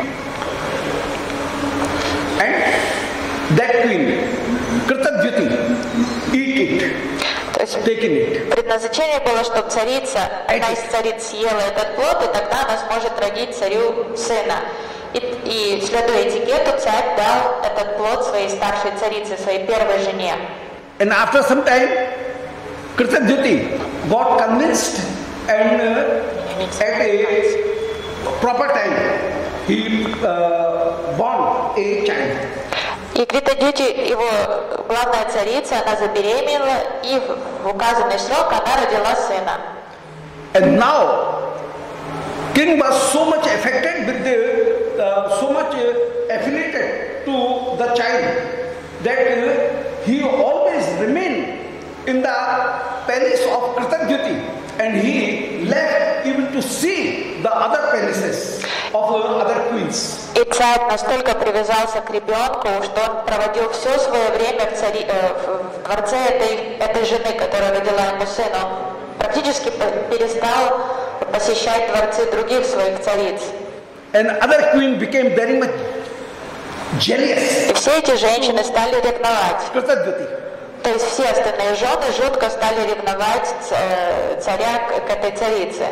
C: And that queen, Kritadvyuti, eat it. Taking it.
B: Предназначение было, чтобы царица, одна из цариц съела этот плод, и тогда она сможет родить царю сына. И, и следуя этикету, царь дал этот плод своей старшей царице, своей первой жене.
C: And after some time, Kritadvyuti got convinced, and uh, at a proper time, he uh, born a child.
B: И Критадьюти, его главная царица, она забеременела, и в указанный срок она родила сына.
C: And now, king was so much affected with the, uh, so much uh, affiliated to the child that uh, he always remained in the palace of Kritadvyuti, and he left even to see the other palaces of uh, other queens.
B: И царь настолько привязался к ребенку, что он проводил все свое время в, цари, э, в дворце этой, этой жены, которая родила ему сына. Он практически перестал посещать дворцы других своих цариц.
C: And other queen became very much jealous.
B: И все эти женщины стали ревновать.
C: Kritadvyuti.
B: То есть все остальные жены жутко стали ревновать царя к этой царице.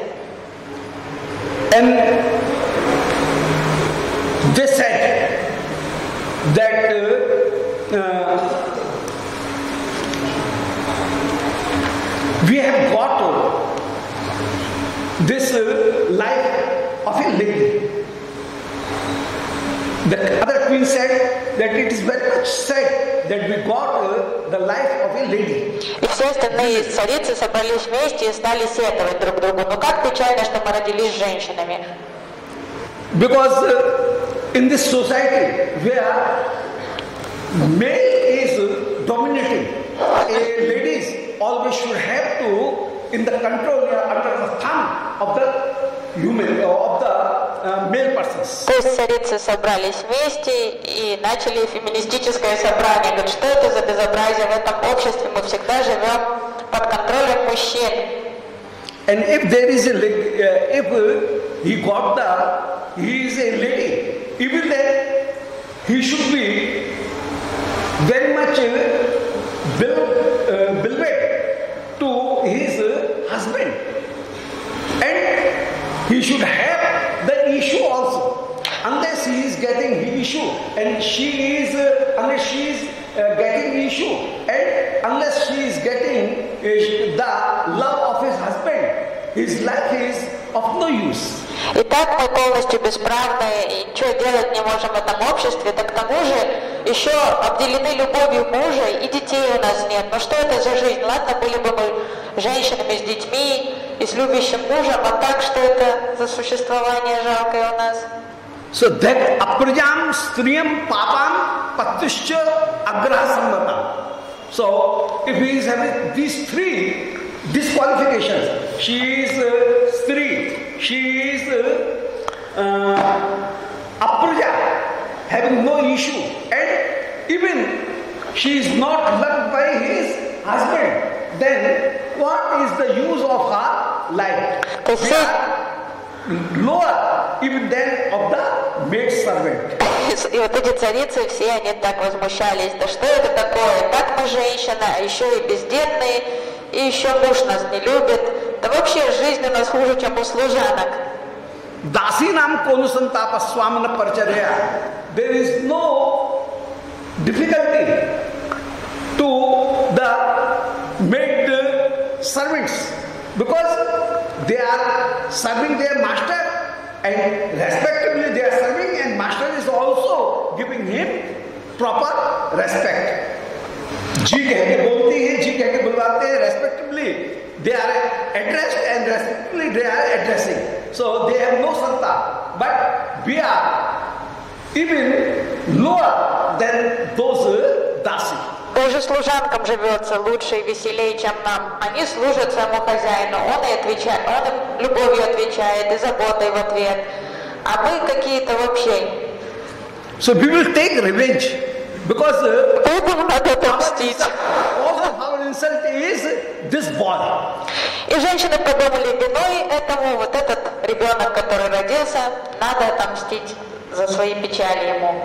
C: And they said that uh, uh, we have got uh, this uh, life of a lady. The other queen said that it is very much sad that we got uh, the life of a lady.
B: И все остальные царицы собрались вместе и стали сетовать друг другу. Ну как печально, что мы родились женщинами.
C: Because uh, in this society where male is dominating, a ladies always should have to in the control uh, under the thumb of the human or of the uh, male persons.
B: То есть царицы собрались вместе и начали феминистическое собрание. Говорят, что это за безобразие в этом обществе? Мы всегда живем под контролем мужчин.
C: And if there is a uh, if uh, he got the he is a lady, even then he should be very much uh, beloved, uh, beloved to his uh, husband, and he should have the issue also. Unless he is getting the issue, and she is uh, unless she is uh, getting the issue, and unless she is getting uh, the love of his husband, his life is of no use.
B: Итак, мы полностью бесправны и ничего делать не можем в этом обществе, так к тому же еще обделены любовью мужа и детей у нас нет. Но что это за жизнь? Ладно, были бы мы женщинами с детьми и с любящим мужем, а так что это за существование жалкое у нас?
C: So that aprajam striyam papam patuscha agrasamata. So if he is having these three disqualifications, she is uh, stri, she is uh, uh, apraja, having no issue, and even she is not loved by his husband, then what is the use of her life? They are lower even than of the maid servant.
B: И вот эти царицы, все они так возмущались. Да что это такое? Так мы женщина, а еще и бездетные, и еще муж нас не любит. Да вообще жизнь у нас хуже, чем у служанок.
C: Dasinam konusantapa swamana parcharya. There is no difficulty to the maid servants, because they are serving their master, and respectively they are serving, and master is also giving him proper respect. जी कह के बोलती है, जी कह के बुलवाते हैं, respectively they are addressed and respectively they are addressing. So they have no santa, but we are even lower than those dasi.
B: Тоже служанкам живется лучше и веселее, чем нам. Они служат своему хозяину, он и отвечает, он им любовью отвечает и заботой в ответ. А мы какие-то вообще.
C: So we will take revenge because
B: Будем надо отомстить.
C: all of our insult is this boy.
B: И женщины подумали, виной этому вот этот ребенок, который родился, надо отомстить за свои печали ему.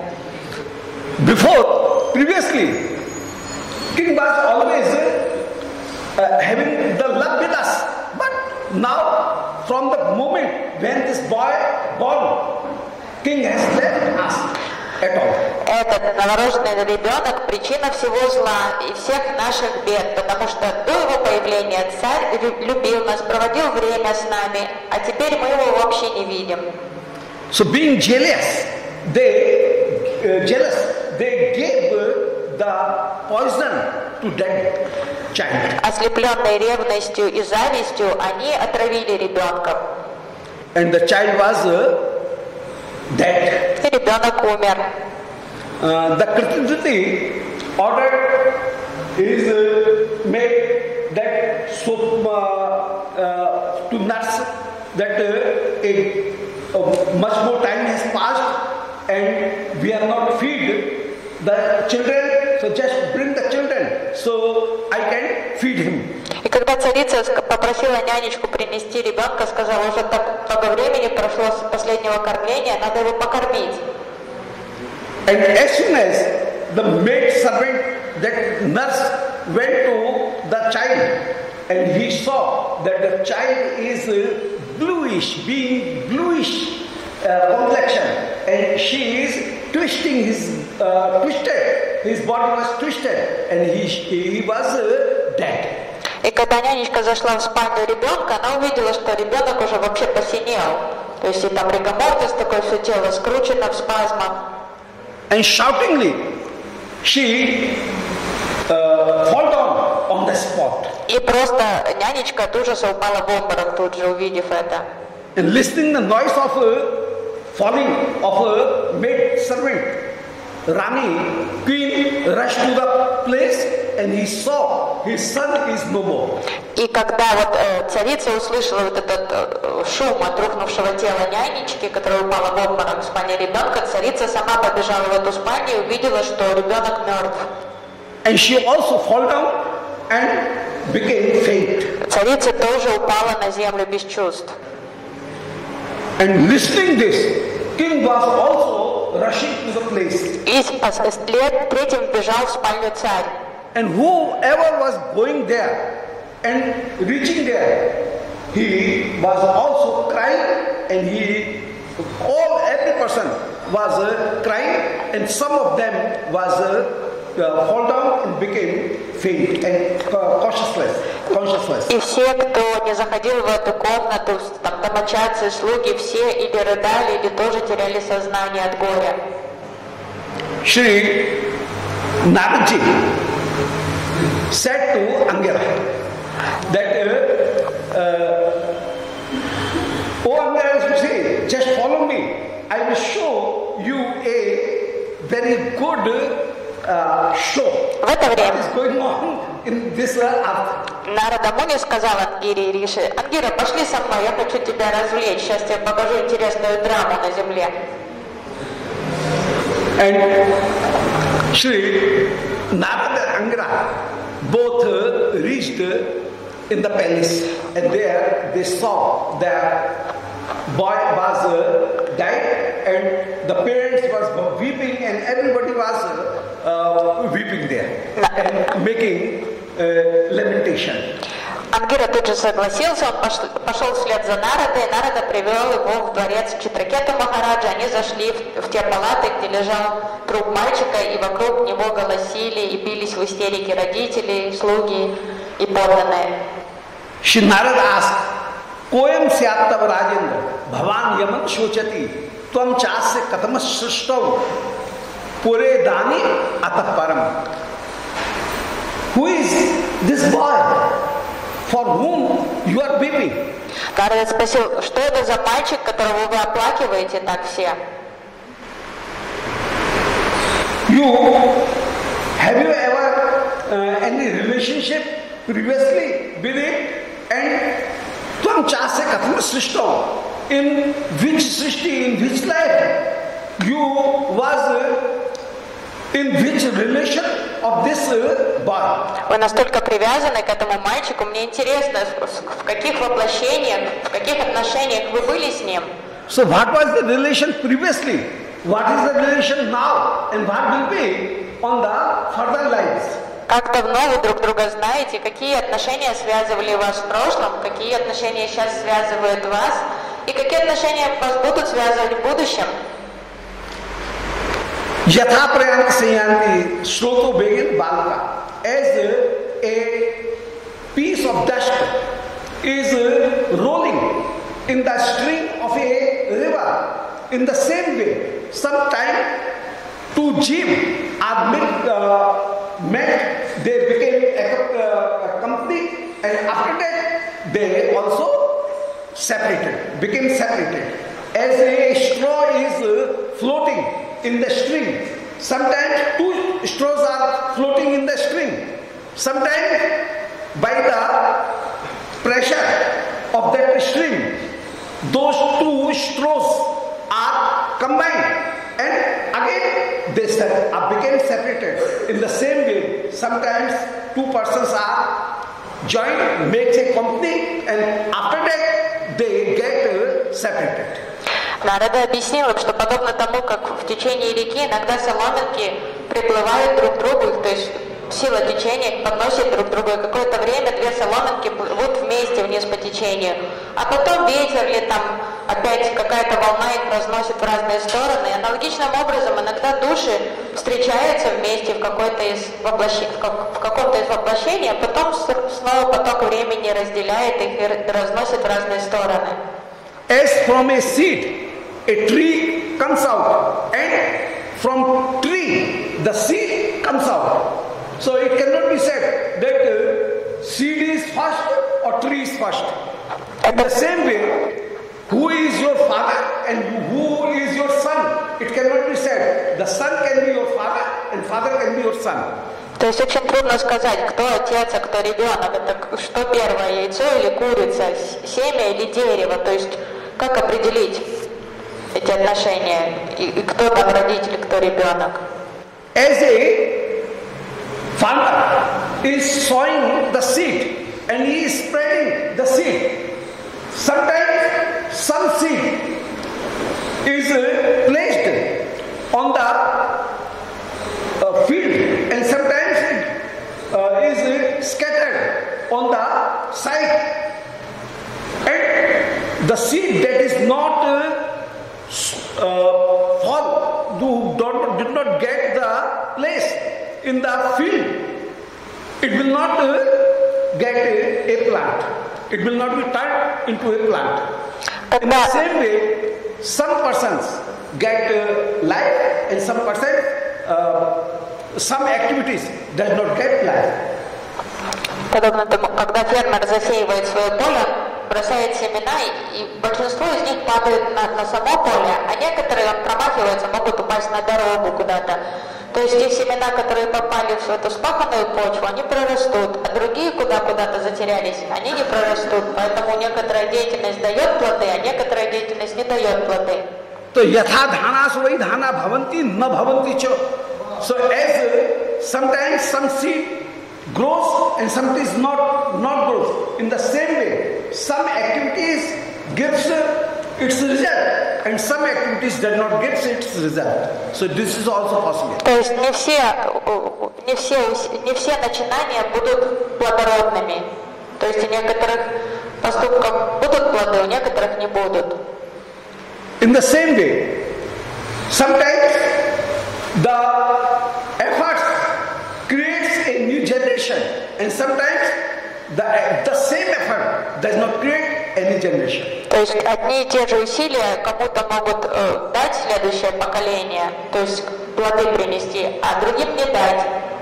C: Before, previously, king was always uh, having the love with us. But now, from the moment when this boy born, king has left us at all.
B: Этот новорожденный ребенок – причина всего зла и всех наших бед, потому что до его появления царь любил нас, проводил время с нами, а теперь мы его вообще не видим.
C: So being jealous, they uh, jealous, they gave uh, the poison to that child.
B: Ослепленные ревностью и завистью, они отравили ребенка.
C: And the child was uh, dead.
B: И ребенок умер.
C: Uh, the Kritidati ordered is uh, made that soap uh, uh, to nurse that uh, a, uh, much more time has passed and we are not feed the children, so just bring the children so I can feed him.
B: И когда царица попросила нянечку принести ребенка, сказала, уже так много времени прошло с последнего кормления, надо его покормить.
C: And as soon as the maid servant, that nurse, went to the child and he saw that the child is bluish, being bluish uh, complexion, and she is twisting his, uh, twisted, his body was twisted and he, he was uh, dead.
B: И когда нянечка зашла в спальню ребенка, она увидела, что ребенок уже вообще посинел. То есть и там ригомортис, такое все тело скручено в спазмах.
C: And shoutingly, she uh, fall down on the spot.
B: И просто нянечка от ужаса упала в обморок, тут же увидев это.
C: And listening the noise of a falling of a maid servant, Rani, queen, rushed to the place and he saw his son is no more.
B: И когда вот э, царица услышала вот этот э, шум от рухнувшего тела нянечки, которая упала в обморок в спальне ребенка, царица сама побежала в эту спальню и увидела, что ребенок мертв.
C: And she also fall down and became faint.
B: Царица тоже упала на землю без чувств.
C: And listening this, king was also rushing to the place.
B: И след третьим бежал в спальню царь.
C: And whoever was going there and reaching there, he was also crying, and he, all every person was uh, crying, and some of them was uh, uh, fall down and became faint and uh, conscienceless. conscienceless.
B: И все, кто не заходил в эту комнату, там домочадцы, слуги, все или рыдали, или тоже теряли сознание от горя.
C: Shri Naradji said to Angira that, uh, uh, oh Angira, say, just follow me. I will show you a very good uh, show.
B: В это время
C: what is going on in this earth.
B: Нарада Муни сказал Ангире и Риши: Ангира, пошли со мной, я хочу тебя развлечь, сейчас тебе покажу интересную драму на земле.
C: And Shri Narada and Angira both uh, reached uh, in the palace, and there they saw that boy was uh, died, and the parents was weeping, and everybody was uh, uh, weeping there and making uh, lamentation.
B: Ангира тут же согласился, он пошел, пошел вслед за Нарадой, Нарада привел его в дворец Читракету Махараджа, они зашли в, в те палаты, где лежал труп мальчика, и вокруг него голосили и бились в истерике родители, слуги и подданные.
C: Shri Narada asked, कोयम स्यात्तव राजेंद्र भवान यमन शोचति त्वम चास्य कथम सृष्टौ पुरे दानी अतः परम. Who is this boy for whom you are weeping?
B: Народ спросил, что это за мальчик, которого вы оплакиваете так все?
C: You have you ever uh, any relationship previously with it? And tvam chasya katham srishto, in which srishti, in which life you was uh, in which relation of this uh, boy?
B: Вы настолько привязаны к этому мальчику, мне интересно, в каких воплощениях, в каких отношениях вы были с ним?
C: So what was the relation previously? What is the relation now? And what will be on the further lives?
B: Как давно вы друг друга знаете? Какие отношения связывали вас в прошлом? Какие отношения сейчас связывают вас? И какие отношения вас будут связывать в будущем?
C: Yatha prayanka sayanti shroto begin balaka. As a piece of dust is rolling in the stream of a river, in the same way, sometime two jeev are met, uh, met, they became a, uh, a company, and after that they also separated, became separated. As a straw is uh, floating in the stream, sometimes two straws are floating in the stream. Sometimes by the pressure of that stream, those two straws are combined and again they are became separated. In the same way, sometimes two persons are joined, makes a company, and after that they get uh, separated.
B: Нарада объяснила, что подобно тому, как в течение реки иногда соломинки приплывают друг к другу, то есть сила течения подносит друг друга, и какое-то время две соломинки плывут вместе вниз по течению, а потом ветер или там опять какая-то волна их разносит в разные стороны. И аналогичным образом иногда души встречаются вместе в, какой-то из воплощ... в каком-то из воплощений, а потом снова поток времени разделяет их и разносит в разные стороны.
C: As from a seed, a tree comes out, and from tree the seed comes out. So it cannot be said that uh, seed is first or tree is first. In the same way, who is your father and who is your son? It cannot be said. The son can be your father and father can be your son.
B: То есть очень трудно сказать, кто отец, а кто ребенок. Это что первое, яйцо или курица, семя или дерево. То есть как определить эти отношения? И, и кто там родитель, кто ребенок?
C: As a farmer is sowing the seed and he is spreading the seed. Sometimes some seed is uh, placed on the uh, field and sometimes it uh, is uh, scattered on the side. And the seed that is not uh, uh, fall, do, don't, did not get the place in the field, it will not uh, get a, a plant. It will not be turned into a plant. In the same way, some persons get uh, life and some persons, uh, some activities does not get life.
B: Подобно тому, когда фермер засеивает свое поле, бросает семена, и большинство из них падают на, на само поле, а некоторые промахиваются, могут упасть на дорогу куда-то. То есть те семена, которые попали в эту вспаханную почву, они прорастут, а другие куда куда-то затерялись, они не прорастут. Поэтому некоторая деятельность дает плоды, а некоторая деятельность не дает плоды.
C: То यथा धानास वही धाना भवन्ति न भवन्ति च. So as uh, sometimes some seed grows and some is not not grows. In the same way, some activities gives uh, its result and some activities does not get its result. So this is also possible.
B: То есть не все, не все, не все начинания будут плодородными. То есть у некоторых поступков будут плоды, у некоторых не будут.
C: In the same way, sometimes the efforts creates a new generation, and sometimes the the same effort does not create any generation.
B: То есть одни и те же усилия кому-то могут э, дать следующее поколение, то есть плоды принести, а другим не дать.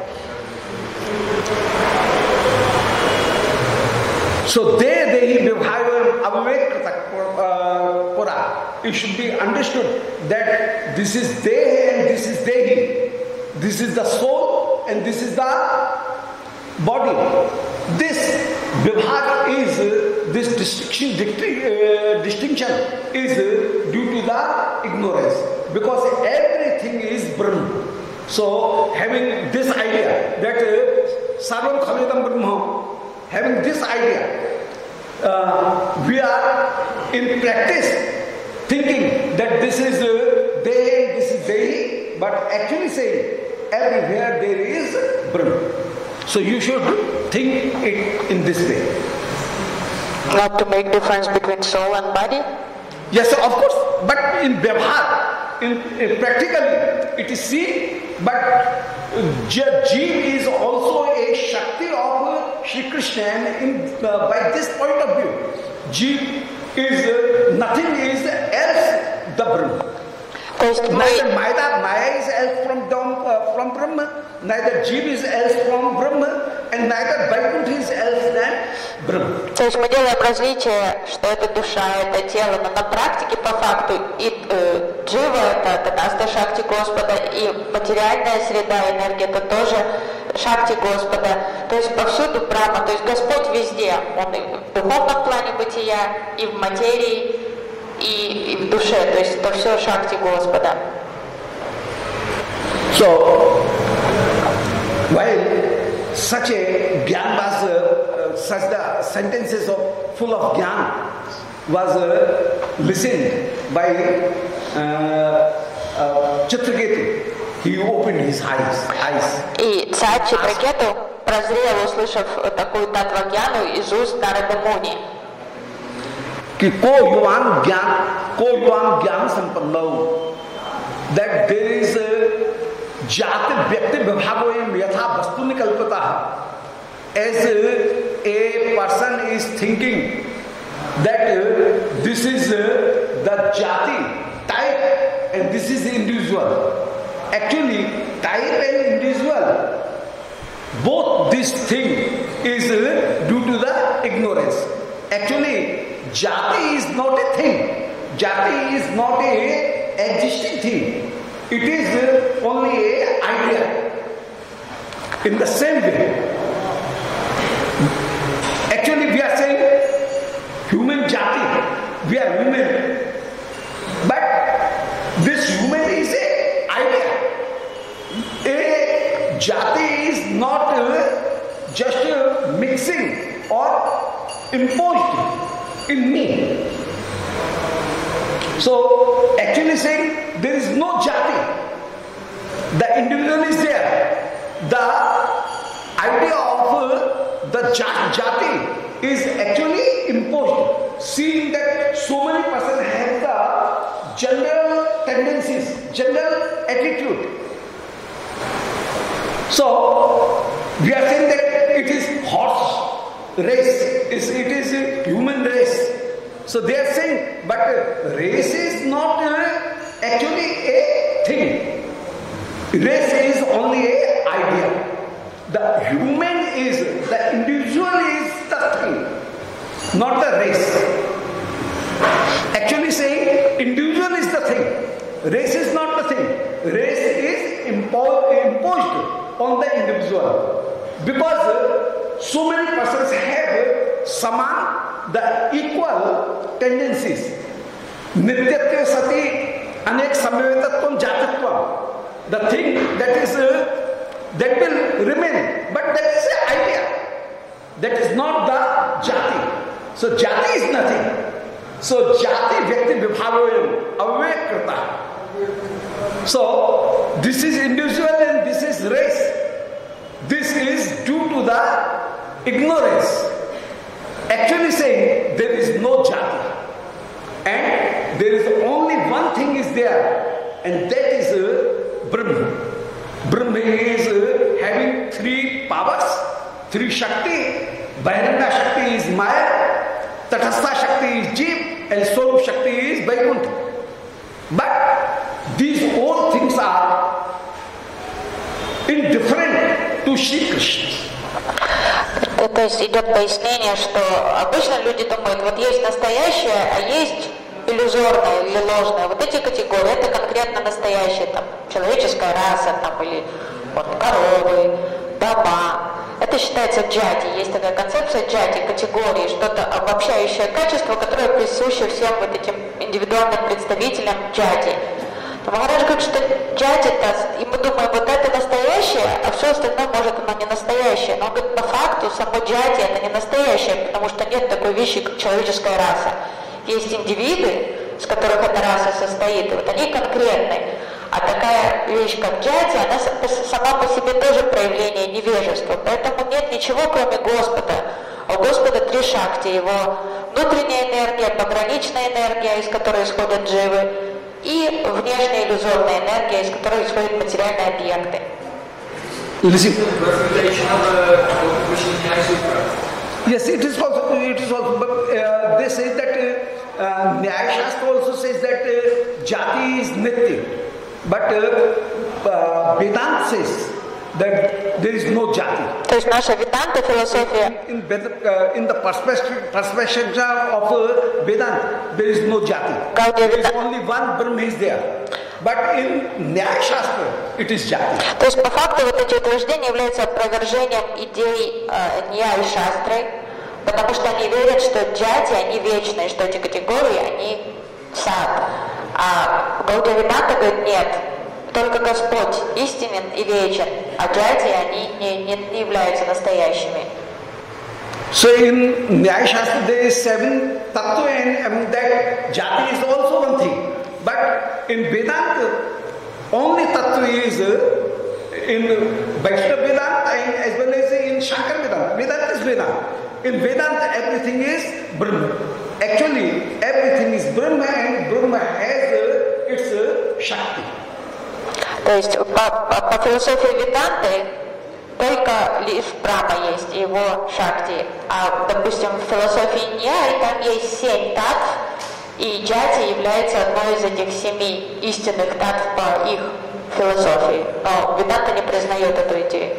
C: So there they vibhavayam avivek pura. It should be understood that this is dehi and this is dehi. This is the soul and this is the body. This vibhag is, uh, this distinction, uh, distinction is uh, due to the ignorance. Because everything is Brahma. So having this idea that uh, Sarvam Khalidam Brahma, having this idea, uh, we are in practice thinking that this is uh, Dehi, this is Dehi, but actually saying everywhere there is Brahma. So you should think it in this way.
B: Not to make difference between soul and body?
C: Yes, of course. But in Vyavhar, in, in practically, it is seen, but Jeev is also a Shakti of Shri Krishna, and in, uh, by this point of view, Jeev is, uh, nothing is else the Brahma. Neither Maya, Maya is else from, uh, from Brahma, neither Jeev is else from Brahma, and neither Vaikuntha is else than Brahma.
B: То есть мы делаем различие, что это душа, это тело, но на практике по факту и э, джива это Татаста Шакти Господа, и материальная среда, энергия это тоже Шакти Господа. То есть повсюду Брахма, то есть Господь везде, Он и в духовном плане бытия, и в материи, и, и в душе, то есть это все Шакти Господа.
C: So, while such a gyan was, uh, such the sentences of full of gyan was uh, listened by uh, uh, Chitraketu, he opened his eyes. eyes.
B: И царь Читракету прозрел, услышав такую татвагьяну из уст Нарада Муни.
C: कि को युवान ज्ञान को युवान ज्ञान संपन्नो, that there is a जाति व्यक्ति विभागों यथा वस्तु निकल्पता, as a person is thinking that this is the jati type and this is individual. Actually, type and individual, both this thing is due to the ignorance. Actually, jati is not a thing. Jati is not a existing thing. It is only an idea. In the same way, actually we are saying human jati, we are human. But this human is an idea. A jati is not just mixing or imposed in me. So, actually saying there is no jati. The individual is there. The idea of the jati is actually imposed. Seeing that so many persons have the general tendencies, general attitude. So, we are saying that it is horse race, it is human race. So they are saying, but race is not actually a thing. Race is only an idea. The human is, the individual is the thing, not the race. Actually saying, individual is the thing. Race is not the thing. Race is impo- imposed on the individual. Because so many persons have saman, the equal tendencies. Nityatva sati anek samyavetatvam jatitvam. The thing that is uh, that will remain, but that is an idea. That is not the jati. So jati is nothing. So jati vyakti vibhavoyam avivek. So this is individual and this is race. This is due to the ignorance. Actually saying there is no jati. And there is only one thing is there, and that is uh, Brahma. Brahma is uh, having three powers, three Shakti. Bahiranga Shakti is Maya, Tatastha Shakti is Jeev and Swarup Shakti is Vaikuntha. But these all things are indifferent to Shri Krishna.
B: То есть идет пояснение, что обычно люди думают, вот есть настоящее, а есть иллюзорное или ложное. Вот эти категории, это конкретно настоящее, там, человеческая раса, там, или вот, коровы, дома. Это считается джати. Есть такая концепция джати, категории, что-то обобщающее качество, которое присуще всем вот этим индивидуальным представителям джати. Но Махарадж говорит, что джати, и мы думаем, вот это настоящее, а все остальное, может, оно не настоящее. Но он говорит, по факту само джати это не настоящее, потому что нет такой вещи, как человеческая раса. Есть индивиды, с которых эта раса состоит, и вот они конкретные. А такая вещь, как джати, она сама по себе тоже проявление невежества. Поэтому нет ничего, кроме Господа. А у Господа три шакти. Его внутренняя энергия, пограничная энергия, из которой исходят дживы, и внешняя иллюзорная энергия, из которой исходят материальные объекты.
C: Yes, it is also, it is also, but uh, they say that uh, uh, Nyaya Shastra also says that uh, jati is nitya, but uh, uh, Vedanta says that there is no jati.
B: То есть наша Веданта философия.
C: In, in, uh, in the perspective, perspective of uh, Vedanta, there is no jati. There is only one Brahma is there. But in Nyaya Shastra, it is jati.
B: То есть по факту вот эти утверждения являются опровержением идей э, Ньяи Шастры, потому что они верят, что джати, они вечные, что эти категории, они сад. А Гаудия Веданта говорит, нет, только Господь истинен и вечен, а джати, они не, не, не являются настоящими.
C: So in Nyaya Shastra there is seven tattva and I mean, that jati is also one thing. But in Vedanta, only tattva is uh, in Vaishnava Vedanta and as well as in Shankara Vedanta. Vedanta is Vedanta. In Vedanta, everything is Brahma. Actually, everything is Brahma and Brahma has uh, its uh, Shakti.
B: То есть по, по, по философии Веданты только лишь Брахма есть, его Шакти. А, допустим, в философии Ньяи там есть семь татв, и джати является одной из этих семи истинных татв по их философии. Но Веданта не признает эту идею.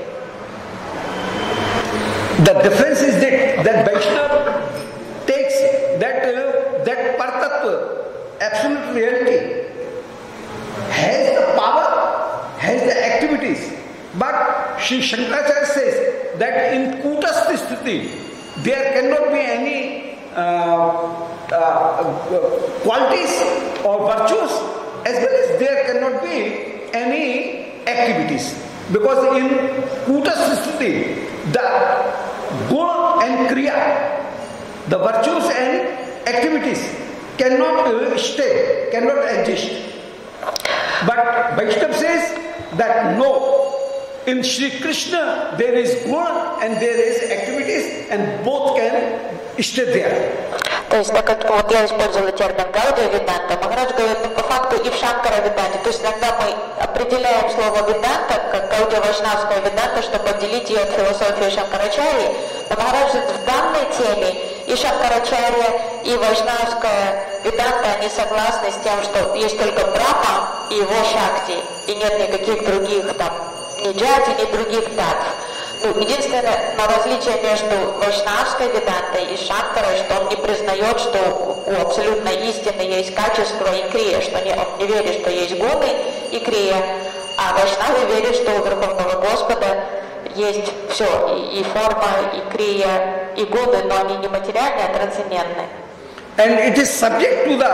C: The difference is that, that Vaishnava takes that, uh, that Partattva, absolute reality, has the power, has the activities. But Sri Shankaracharya says that in Kutastha Sthiti, there cannot be any uh, uh, qualities or virtues, as well as there cannot be any activities. Because in Kutastha Sthiti, the Guna and Kriya, the virtues and activities cannot uh, stay, cannot exist. But Vaishnava says that no, in Shri Krishna there is Guna and there is activities and both can stay there.
B: То есть, так как вот я использовала термин Гаудия Веданта, Махарадж говорит, ну по факту и в Шанкара Веданте, то есть иногда мы определяем слово Веданта как Гаудия Вайшнавская Веданта, чтобы отделить ее от философии Шанкарачарьи, но Махарадж говорит, в данной теме и Шанкарачарья, и Вайшнавская Веданта, они согласны с тем, что есть только Брахма и его Шакти, и нет никаких других там, ни джати, ни других татв. Ну, единственное но различие между Вайшнавской Ведантой и Шанкарой, что он не признает, что у абсолютно истины есть качество и крия, что не, он не верит, что есть гуны и крия, а Вайшнавы верят, что у Верховного Господа есть все, и, и форма, и крия, и гуны, но они не материальные, а трансцендентные.
C: And it is subject to the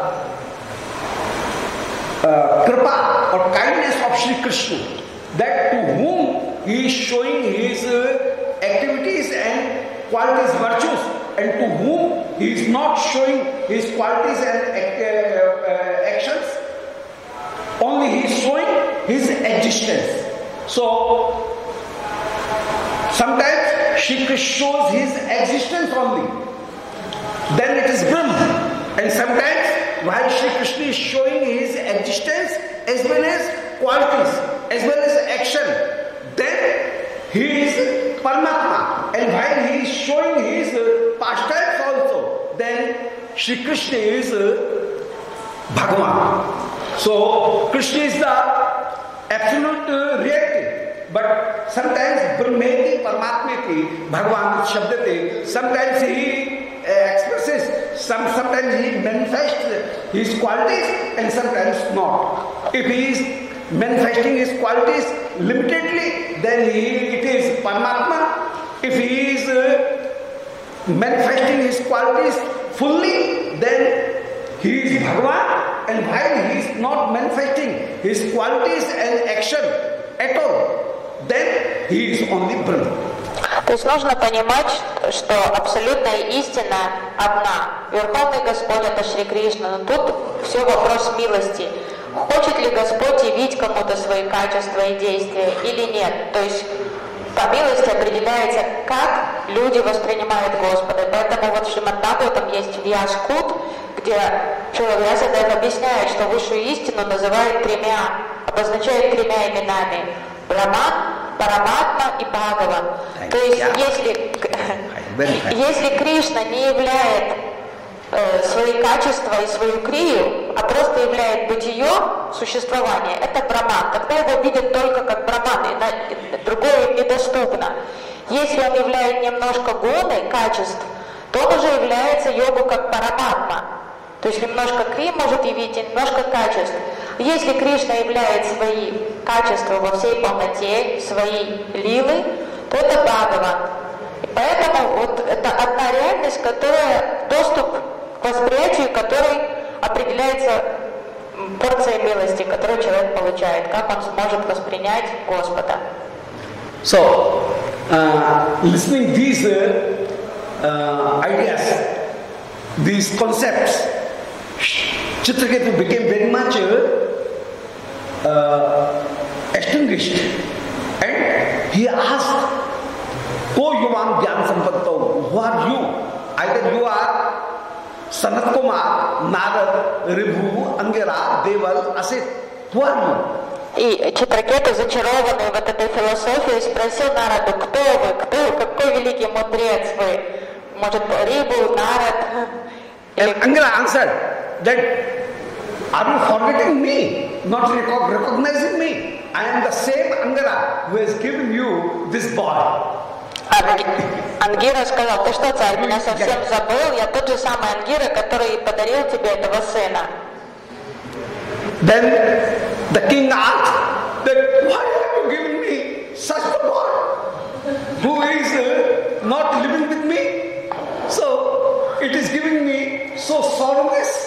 C: uh, kripa or kindness of Shri Krishna, that to whom he is showing his uh, activities and qualities, virtues, and to whom he is not showing his qualities and uh, uh, actions, only he is showing his existence. So, sometimes Shri Krishna shows his existence only, then it is Brahma. And sometimes, while Shri Krishna is showing his existence as well as qualities, as well as action, then he is Paramatma. And while he is showing his pastimes also, Shri Krishna is uh, Bhagavan. So Krishna is the absolute uh, reality. But sometimes Brahmeti, Paramatmeti, Bhagavan Shabdate, sometimes he uh, expresses, some, sometimes he manifests his qualities and sometimes not. If he is manifesting his qualities limitedly, then he, it is Paramatma. If he is uh, manifesting his qualities fully, then he is Bhagavan. And while he is not manifesting his qualities and action at all, then he is only Brahma.
B: То есть нужно понимать, что абсолютная истина одна. Верховный Господь это Шри Кришна, но тут все вопрос милости. Хочет ли Господь явить кому-то свои качества и действия или нет? То есть по милости определяется, как люди воспринимают Господа. Поэтому вот в Шримад Бхагаватам есть Вьяс-кут, где Шрила Вьясадев объясняет, что высшую истину называют тремя, обозначают тремя именами. Браман, Параматма и Бхагаван. То есть если, если Кришна не являет э, свои качества и свою крию, а просто являет бытие, существование, это Браман. Тогда его видят только как Браман, и другое им недоступно. Если он являет немножко гуны, качеств, то он уже является йогу как Параматма. То есть немножко крия может явить, немножко качеств. Если Кришна являет свои качества во всей полноте, свои лилы, то это Бхагаван. И поэтому вот это одна реальность, которая, доступ к восприятию, который определяется порцией милости, которую человек получает, как он сможет воспринять Господа.
C: So, uh, listening these uh, uh, ideas, these concepts, Chitraketu became very much uh, extinguished, and he asked, Ko Yuvan Gyan Sampato, who are you? Either you are Sanat Kumar, Narad, Ribhu, Angera, Deval, Asit. Who are you?
B: И Читракета, зачарованный вот этой философией, спросил Нараду, кто вы, кто, какой великий мудрец вы? Может, Рибу, Нарад?
C: And Angela answered that, are you forgetting me, not recognizing me? I am the same Angela who has given you this boy.
B: Ангира сказал, ты что, царь, меня совсем забыл? Я тот же самый Ангира, который подарил тебе этого сына.
C: Then the king asked that, why have you given me such a boy who is uh, not living with me? So it is giving me so sorrowness.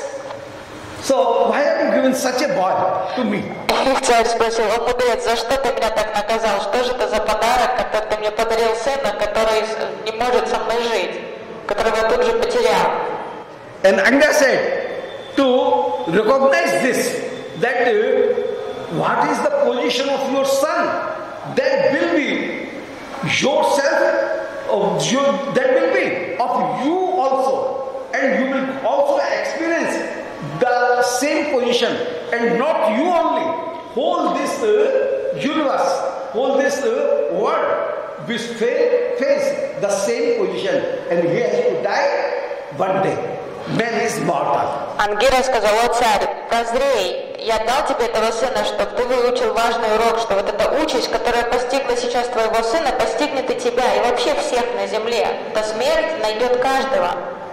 C: So why have you given such a boy to me?
B: Царь спросил, о мудрец, за что ты меня так наказал? Что же это за подарок, который ты мне подарил сына, который не может со мной жить, которого я тут же потерял?
C: And Anga said, to recognize this, that uh, what is the position of your son, that will be yourself, of your, that will be of you also, and you will also experience the same position, and not you only. Whole this uh, universe, whole this uh, world, will face the same position, and he has to die one day. Man is mortal.
B: Ангира сказал, о царь, прозрей, я дал тебе этого сына, чтобы ты выучил важный урок, что вот эта участь, которая постигла сейчас твоего сына, постигнет и тебя, и вообще всех на земле. Эта смерть найдет каждого.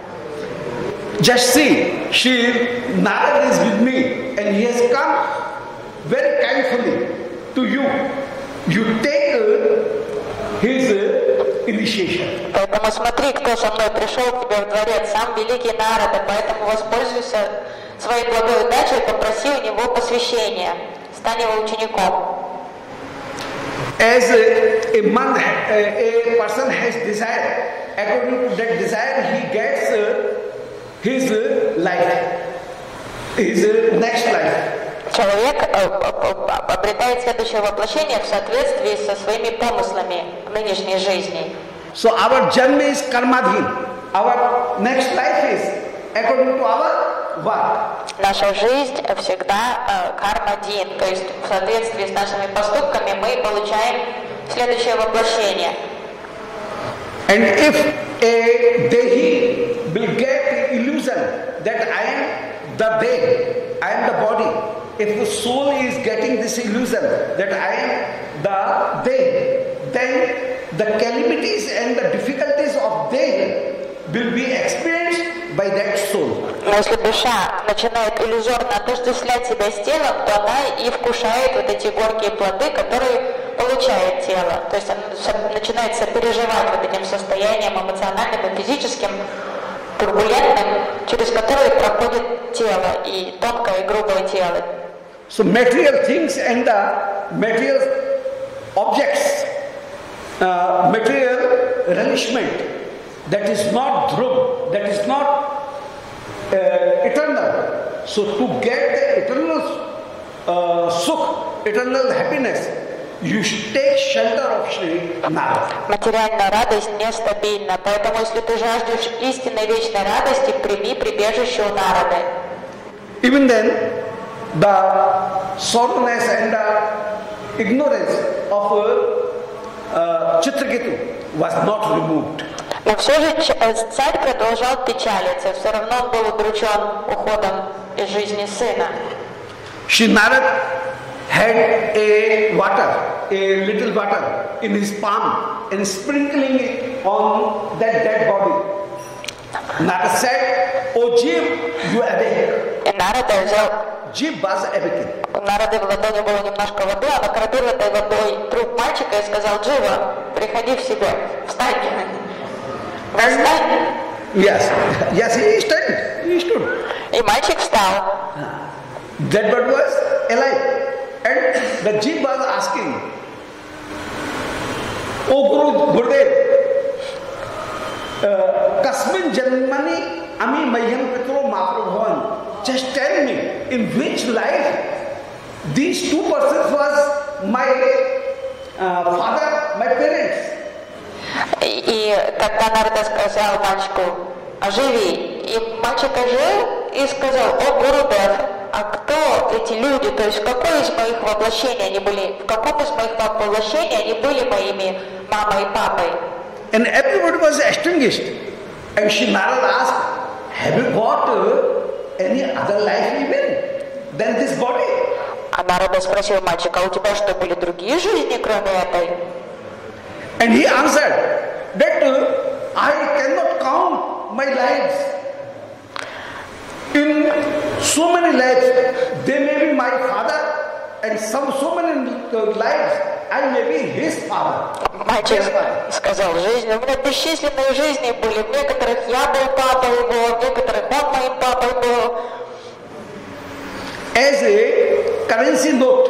C: Just see, she, Narad is with me, and he has come very kindly to you. You take uh, his uh, initiation.
B: Поэтому смотри, кто со мной пришел к тебе в дворец, сам великий Нарада, поэтому воспользуйся своей благой удачей и попроси у него посвящения. Стань его учеником.
C: As a, a man, a, a person has desire, according to that desire, he gets uh, his uh, life, his uh, next life.
B: Человек обретает следующее воплощение в соответствии со своими помыслами в нынешней жизни.
C: So our journey is karmadhin. Our next life is according to our work.
B: Наша жизнь всегда карма-дин, то есть в соответствии с нашими поступками мы получаем следующее воплощение.
C: And if a dehi will get illusion illusion that I am the day, I am the body. If the soul is getting this illusion that I am the day, then the calamities and the difficulties of day will be experienced by that soul.
B: Но если душа начинает иллюзорно отождествлять себя с телом, то она и вкушает вот эти горькие плоды, которые получает тело. То есть она начинает сопереживать вот этим состоянием эмоциональным и физическим, турбулентным, через которые проходит тело, и тонкое, и грубое тело.
C: So material things and the material objects, uh, material relishment, that is not dhruv, that is not uh, eternal. So to get the eternal uh, sukh, eternal happiness, you should take shelter of Shri Narada.
B: Материальная радость нестабильна, поэтому если ты жаждешь истинной вечной радости, прими прибежище у Нарады.
C: Even then, the sorrowness and the ignorance of uh, Chitraketu was not removed.
B: Но все же царь продолжал печалиться, все равно он был удручен уходом из жизни сына.
C: Shri Narada had a water, a little water in his palm and sprinkling it on that dead body. Narada said, "O Jeev, you awake."
B: И Нарада взял,
C: Jeev was awakened.
B: у Нарады в ладони было немножко воды, он окропил этой водой труп мальчика и сказал: Джива, приходи в себя, встань. Встань.
C: Yes, yes, he stood. He stood.
B: И мальчик встал.
C: That bird was alive. And the Jeev was asking, "O Guru Gurudev, uh, Kasmin Janmani Ami Mayam Pitro Maprabhavan, just tell me, in which life these two persons was my uh, father, my parents?"
B: И тогда Нарада сказал мальчику: оживи. И мальчик ожил и сказал: о Гурудев, а кто эти люди, то есть в какой из моих воплощений они были, в каком из моих воплощений они были моими мамой и папой?
C: And everybody was astonished. And Shri Narada asked, "Have you got uh, any other life even than this body?"
B: А Нарада спросил мальчика: а у тебя что, были другие жизни, кроме этой?
C: And he answered that uh, I cannot count my lives. In so many lives, they may be my father, and some so many lives, I may be his father.
B: Мальчик сказал: жизнь, у меня бесчисленные жизни были, в некоторых я был папой его, в некоторых он моим папой был.
C: As a currency note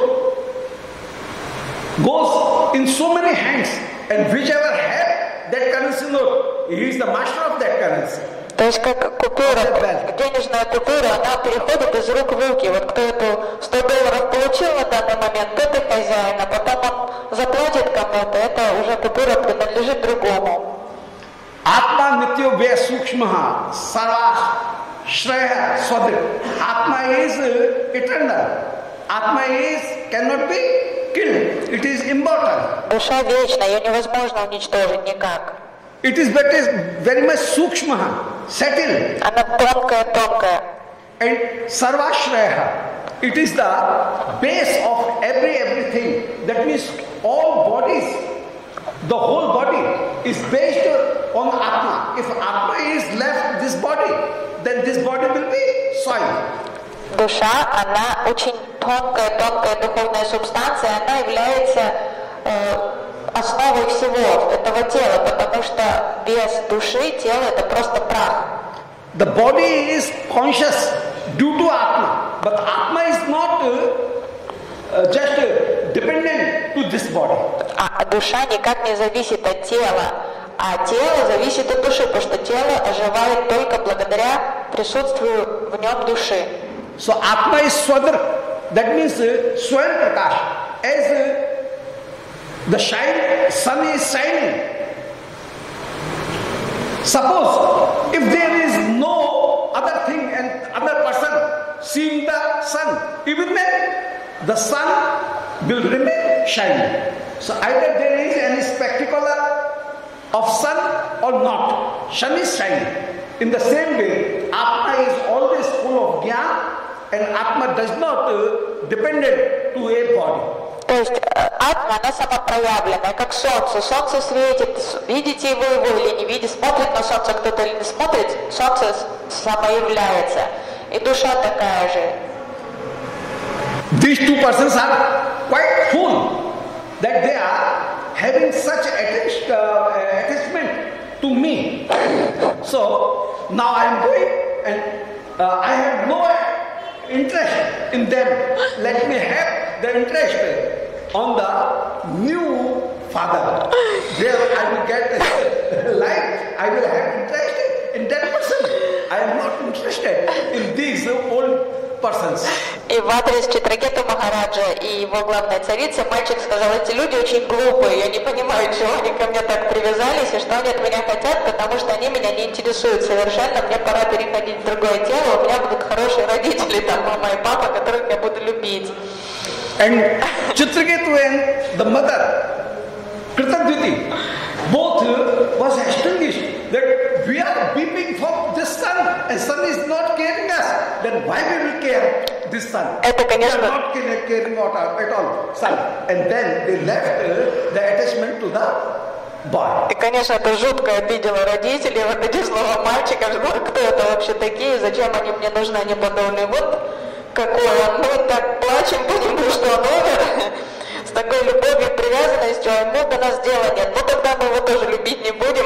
C: goes in so many hands, and whichever had that currency note, he is the master of that currency.
B: То есть как купюра, денежная купюра, она переходит из рук в руки. Вот кто эту сто долларов получил на данный момент, тот и хозяин, а потом он заплатит кому-то, это уже купюра принадлежит другому.
C: Atma nityo ve sukshmaha sarva shreya swadip. Atma is eternal. Atma is cannot be killed. It is immortal.
B: Душа вечна, ее невозможно уничтожить никак.
C: It is but is very much sukshmaha, settled.
B: Она тонкая-тонкая.
C: And sarvashreya, it is the base of every everything. That means all bodies, the whole body is based on Atma. If Atma is left this body, then this body will be soil.
B: Душа, она очень тонкая-тонкая духовная субстанция, она является э, основой всего этого тела, потому что без души тело это просто прах.
C: The body is conscious due to Atma, but Atma is not uh, uh, just uh, dependent to this body.
B: А душа никак не зависит от тела, а тело зависит от души, потому что тело оживает только благодаря присутствию в нем души.
C: So Atma is Swadar, that means uh, Swayam Prakash. As uh, the shine, sun is shining. Suppose if there is no other thing and other person seeing the sun, even then the sun will remain shining. So either there is any spectacle of sun or not. Sun is shining. In the same way, Atma is always full of jnana, and Atma does not uh, dependent to a body.
B: То есть атма, она самопроявленная, как солнце. Солнце светит, видите его, его или не видите, смотрит на солнце кто-то или не смотрит, солнце самоявляется. И душа такая же.
C: These two persons are quite full that they are having such attach, uh, attachment to me. So now I am going and uh, I have no interest in them. Let me have the interest on the new father. There I will get life. I will have interest in that person. I am not interested in these old persons.
B: И в адрес Читракету Махараджа и его главной царицы мальчик сказал: эти люди очень глупые, я не понимаю, чего они ко мне так привязались и что они от меня хотят, потому что они меня не интересуют совершенно, мне пора переходить в другое тело, у меня будут хорошие родители, там мама и папа, которых я буду любить.
C: And Chitraketu and the mother, Kritadviti, both was astonished that we are weeping for this son and son is not caring us. Then why we will care this son?
B: Это, конечно,
C: we are not caring at all son. And then they left uh, the attachment to the boy.
B: И, конечно, это жутко обидело родителей, вот эти слова мальчика, кто это вообще такие, зачем они мне нужны, они подумали, вот какой он, мы так плачем по нему, что он умер, с такой любовью и привязанностью, а ему до нас дела нет, ну тогда мы его тоже любить не будем.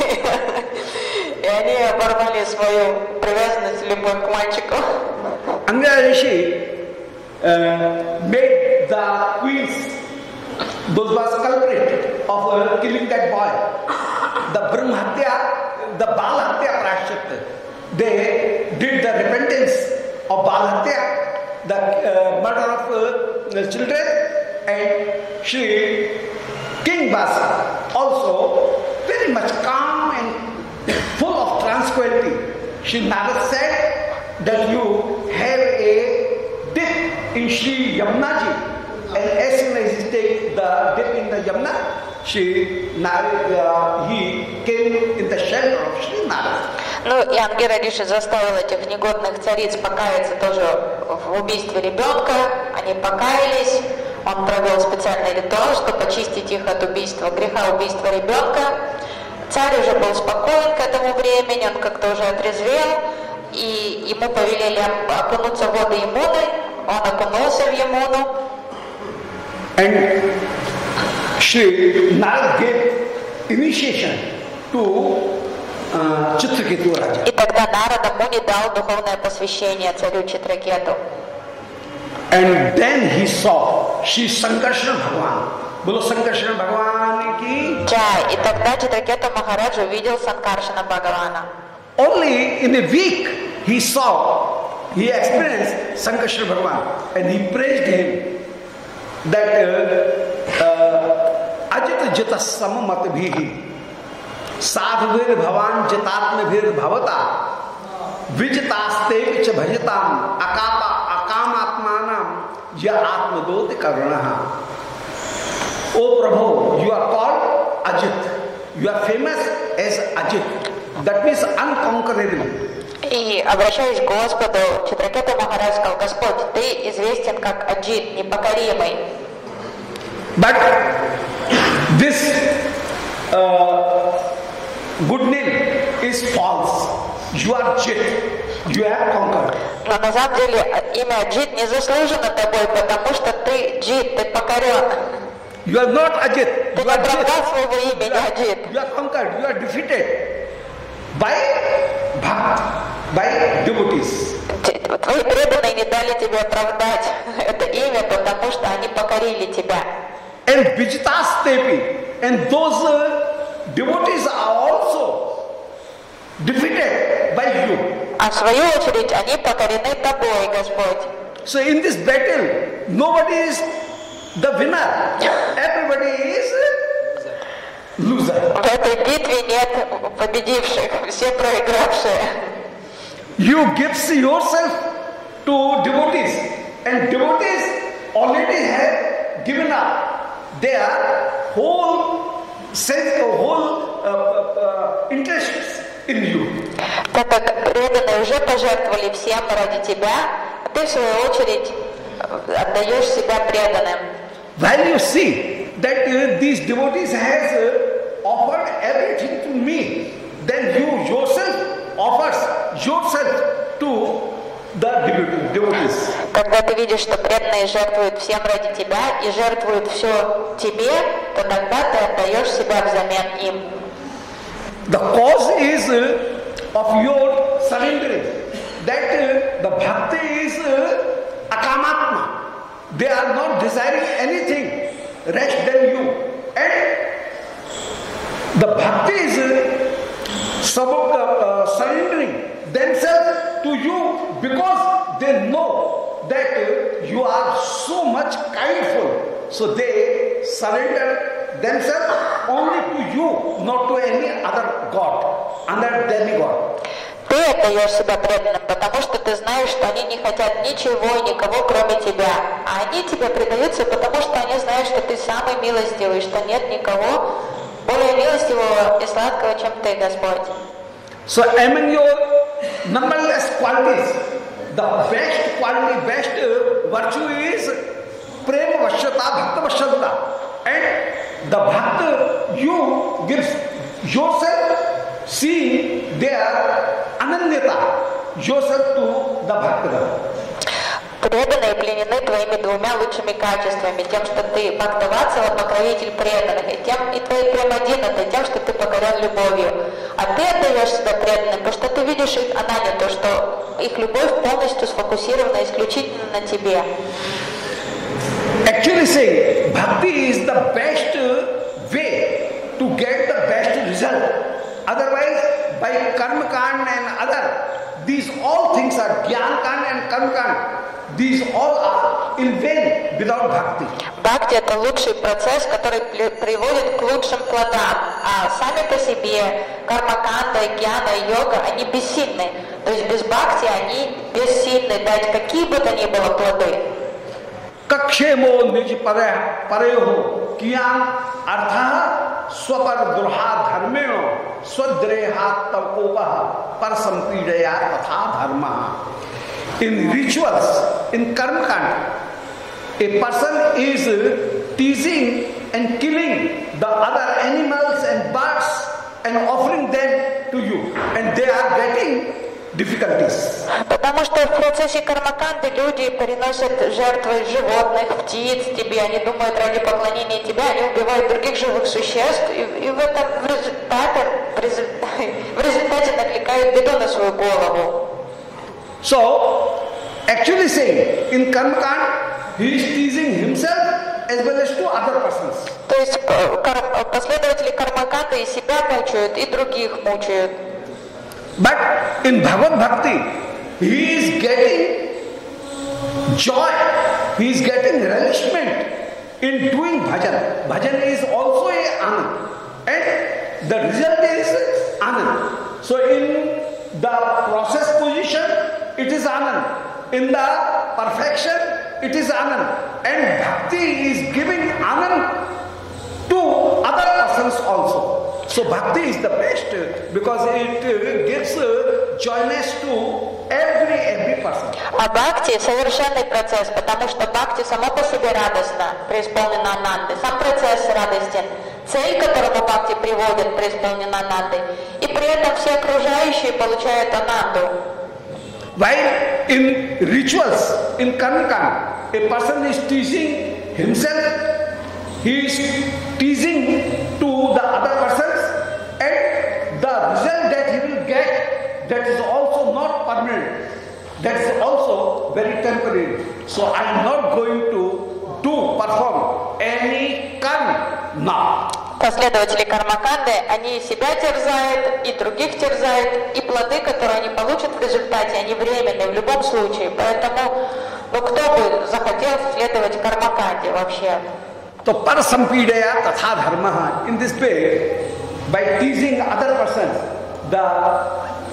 B: И они оборвали свою привязанность, любовь к мальчику.
C: Anga Rishi uh, made the queens, those was culprit of uh, killing that boy. The Brahmatya, the Balhatya Prashchit, they did the repentance of Balhatya, the uh, murder of uh, children, and Shri King Basa also very much calm and full of tranquility. Shri Narad said that you have a dip in Shri Yamunaji, and as soon as he take the dip in the Yamuna, Shri Narad, uh, he came in the shelter of Shri Narad.
B: Ну и Ангера Риши заставил этих негодных цариц покаяться тоже в убийстве ребенка. Они покаялись. Он провел специальный ритуал, чтобы очистить их от убийства, греха убийства ребенка. Царь уже был спокоен к этому времени, он как-то уже отрезвел, и ему повелели окунуться в воды Ямуны. Он окунулся в Ямуну.
C: And Shri Narad gave initiation to uh, Chitraketu Raja.
B: И тогда Нарада Муни дал духовное посвящение царю Читракету.
C: And then he saw Shri Sankarsana Bhagavan. Bolo Sankarsana Bhagavan ki.
B: Джай. И тогда Читракета Махарадж увидел Санкаршана Бхагавана.
C: Only in a week he saw, he experienced Sankarsana Bhagavan, and he praised him that uh, uh, Ajita Jita Samamat Bhihi Sadhuvir Bhavan Jitatma Vir Bhavata Vijitaste Vicha Bhajitam Akapa Akamatmanam Ya Atmadoti Karanaha. O Prabhu, you are called Ajit. You are famous as Ajit. That means unconquerable.
B: И, обращаясь к Господу, Читракета Махарадж сказал: Господь, ты известен как Аджит, непокоримый.
C: But this uh, good name is false. You are Jit. You have conquered.
B: Но на самом деле имя Аджит не заслужено тобой, потому что ты Джит, ты покорен.
C: You are not Ajit.
B: Ты
C: You
B: не
C: are Jit.
B: оправдал своего имени, Аджит.
C: You are conquered. You are defeated by bhakt, by devotees.
B: Твои преданные не дали тебе оправдать это имя, потому что они покорили тебя.
C: And Vijitas Tepi, and those uh, devotees are also defeated by you.
B: А в свою очередь они покорены тобой, Господь.
C: So in this battle, nobody is the winner. Everybody is loser.
B: В этой битве нет победивших, все проигравшие.
C: You give yourself to devotees, and devotees already have given up their whole sense, whole uh, uh, interests in you.
B: Так как преданные уже пожертвовали всем ради тебя, а ты в свою очередь отдаешь себя преданным.
C: When you see that uh, these devotees has uh, offered everything to me, then you yourself offers yourself to the devotees.
B: Когда ты видишь, что преданные жертвуют всем ради тебя и жертвуют все тебе, то тогда ты отдаешь себя взамен им.
C: The cause is uh, of your surrendering. That uh, the bhakti is uh, akamatma. They are not desiring anything less than you. And the bhakti is uh, uh, surrendering themselves to you because they know that uh, you are so much kindful. So they surrender themselves only to you, not to any other god, other demigod.
B: Ты отдаешь себя преданным, потому что ты знаешь, что они не хотят ничего и никого, кроме тебя. А они тебе предаются, потому что они знают, что ты самый милостивый, что нет никого более милостивого и сладкого, чем ты, Господь.
C: So among your numberless qualities, the best quality, best virtue is prema vashyata, bhakta vashyata. And the bhakta, you give yourself, see their ananyata, yourself to the bhakta.
B: Преданные пленены твоими двумя лучшими качествами, тем, что ты бхактаватсала, покровитель преданных, и тем и твоей премадинатой, тем, что ты покорен любовью. А ты отдаешь себя преданным, потому что ты видишь их ананю, то, что их любовь полностью сфокусирована исключительно на тебе.
C: Actually saying, bhakti is the best way to get the best result. Otherwise, by karma kand and other, these all things are jnana kand and karma kand. These all are in vain without bhakti.
B: Бхакти — это лучший процесс, который приводит к лучшим плодам, а сами по себе кармаканда, гьяна и йога, они бессильны. То есть без бхакти они бессильны дать какие бы то ни было плоды.
C: Kakshemo niji pareho kiyan artha swapar durha dharmeo swadreha takopaha parasampidaya tatha dharma. In rituals, in karma kand, a person is teasing and killing the other animals and birds and offering them to you, and they are getting difficulties.
B: Потому что в процессе кармаканды люди приносят жертвы животных, птиц тебе, они думают ради поклонения тебе, они убивают других живых существ, и, и в этом в результате, в результате, в результате накликают беду на свою голову.
C: So, actually saying, in karma kand, he is teasing himself as well as to other persons.
B: То есть последователи кармаканды и себя мучают, и других мучают.
C: But in Bhagavad Bhakti, he is getting joy, he is getting relishment in doing bhajan. Bhajan is also a anand, and the result is anand. So in the process position, it is anand. In the perfection, it is anand. And bhakti is giving anand to other persons also. So bhakti is the best because it gives joyness to every every person.
B: А бхакти — совершенный процесс, потому что бхакти само по себе радостно, преисполнено анандой. Сам процесс радостен. Цель, к которому бхакти приводит, преисполнена анандой. И при этом все окружающие получают ананду.
C: While in rituals, in karma kand, a person is teasing himself, he is teasing to the other persons, and the result that he will get, that is also not permanent. That is also very temporary. So I am not going to do, perform any karma now.
B: Последователи кармаканды, они себя терзают, и других терзают, и плоды, которые они получат в результате, они временные в любом случае. Поэтому, ну кто бы захотел следовать кармаканде вообще?
C: So parasampidaya tatha dharma. In this way, by teasing other persons, the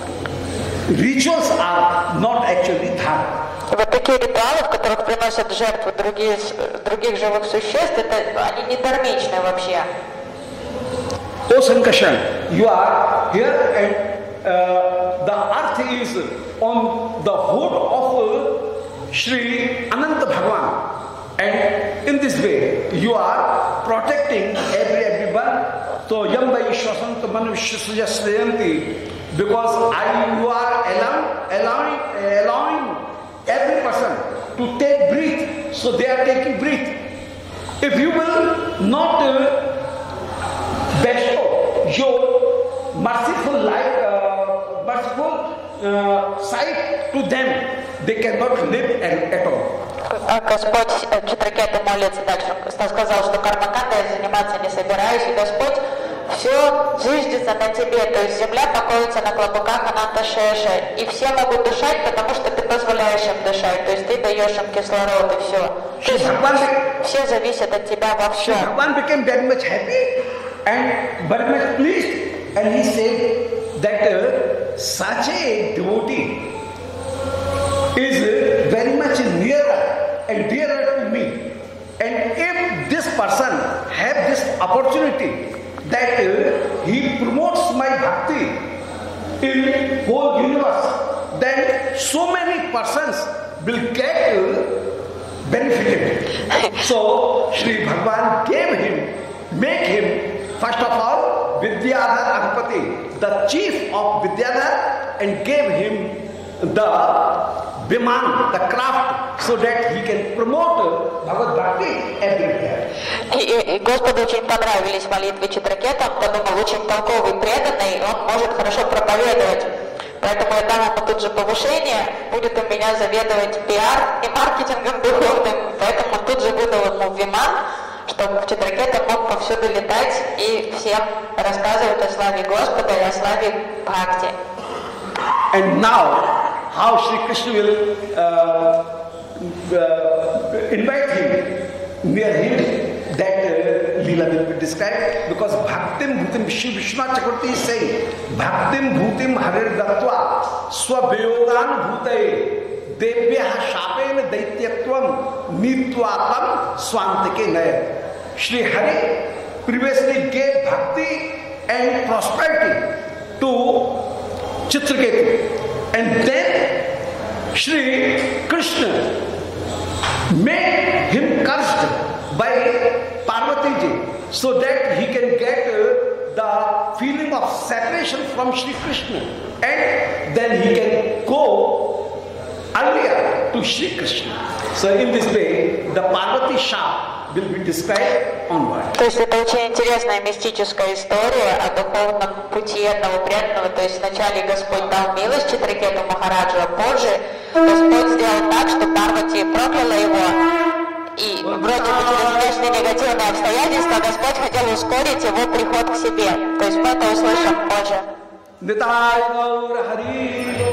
C: rituals are not actually dharma.
B: Вот такие ритуалы, в которых приносят жертву другие, других живых существ, это, они не дharмичны вообще.
C: O Sankarshan, you are here and uh, the earth is on the hood of uh, Shri Ananta Bhagavan. And in this way, you are protecting every everyone. So, Yamba Ishwasanta Manushya Sujasrayanti, because I, you are allowing, allowing, allowing every person to take breath. So, they are taking breath. If you will not uh, bestow your merciful life, uh, merciful uh, sight to them, they cannot live at, at all.
B: Господь Читракета молится дальше. Он сказал, что кармакандой заниматься не собираюсь, и Господь все зиждется на тебе, то есть земля покоится на клобуках Ананта Шеша, и все могут дышать, потому что ты позволяешь им дышать, то есть ты даешь им кислород и все. То есть все зависят от тебя во всем.
C: Bhagavan became very much happy and very much pleased, and he said that uh, such a devotee is very much nearer and dearer to me. And if this person have this opportunity that uh, he promotes my bhakti in whole universe, then so many persons will get uh, benefited. So Shri Bhagavan gave him, make him first of all Vidyadhar Adhipati, the chief of Vidyadhar, and gave him the Viman, the craft, so that he can promote Bhagavad Bhakti everywhere.
B: И, и, и Господу очень понравились молитвы Читракета, он подумал, очень толковый, преданный, он может хорошо проповедовать. Поэтому я дам ему тут же повышение, будет у меня заведовать пиар и маркетингом духовным, поэтому тут же выдал ему Виман, чтобы Читракета мог повсюду летать и всем рассказывать о славе Господа и о славе Бхакти.
C: And now, how Shri Krishna will uh, uh, invite him near him, that uh, Leela will be described, because Bhaktim Bhutim, Vishwanath Chakravarti is saying, Bhaktim Bhutim Harir Dattva Swabeyogan Bhutaye Devyaha Shapen Daityatvam Nitvatam Swantike Naya. Shri Hari previously gave bhakti and prosperity to Chitraketu. And then Shri Krishna made him cursed by Parvati ji, so that he can get uh, the feeling of separation from Shri Krishna, and then he can go earlier to Shri Krishna. So in this way, the Parvati Shah will be described onward.
B: То есть это очень интересная мистическая история о духовном пути одного преданного. То есть вначале Господь дал милость Читракету Махараджу, а позже Господь сделал так, что Парвати прокляла его. И вроде бы через внешние негативные обстоятельства Господь хотел ускорить его приход к себе. То есть мы это услышим позже.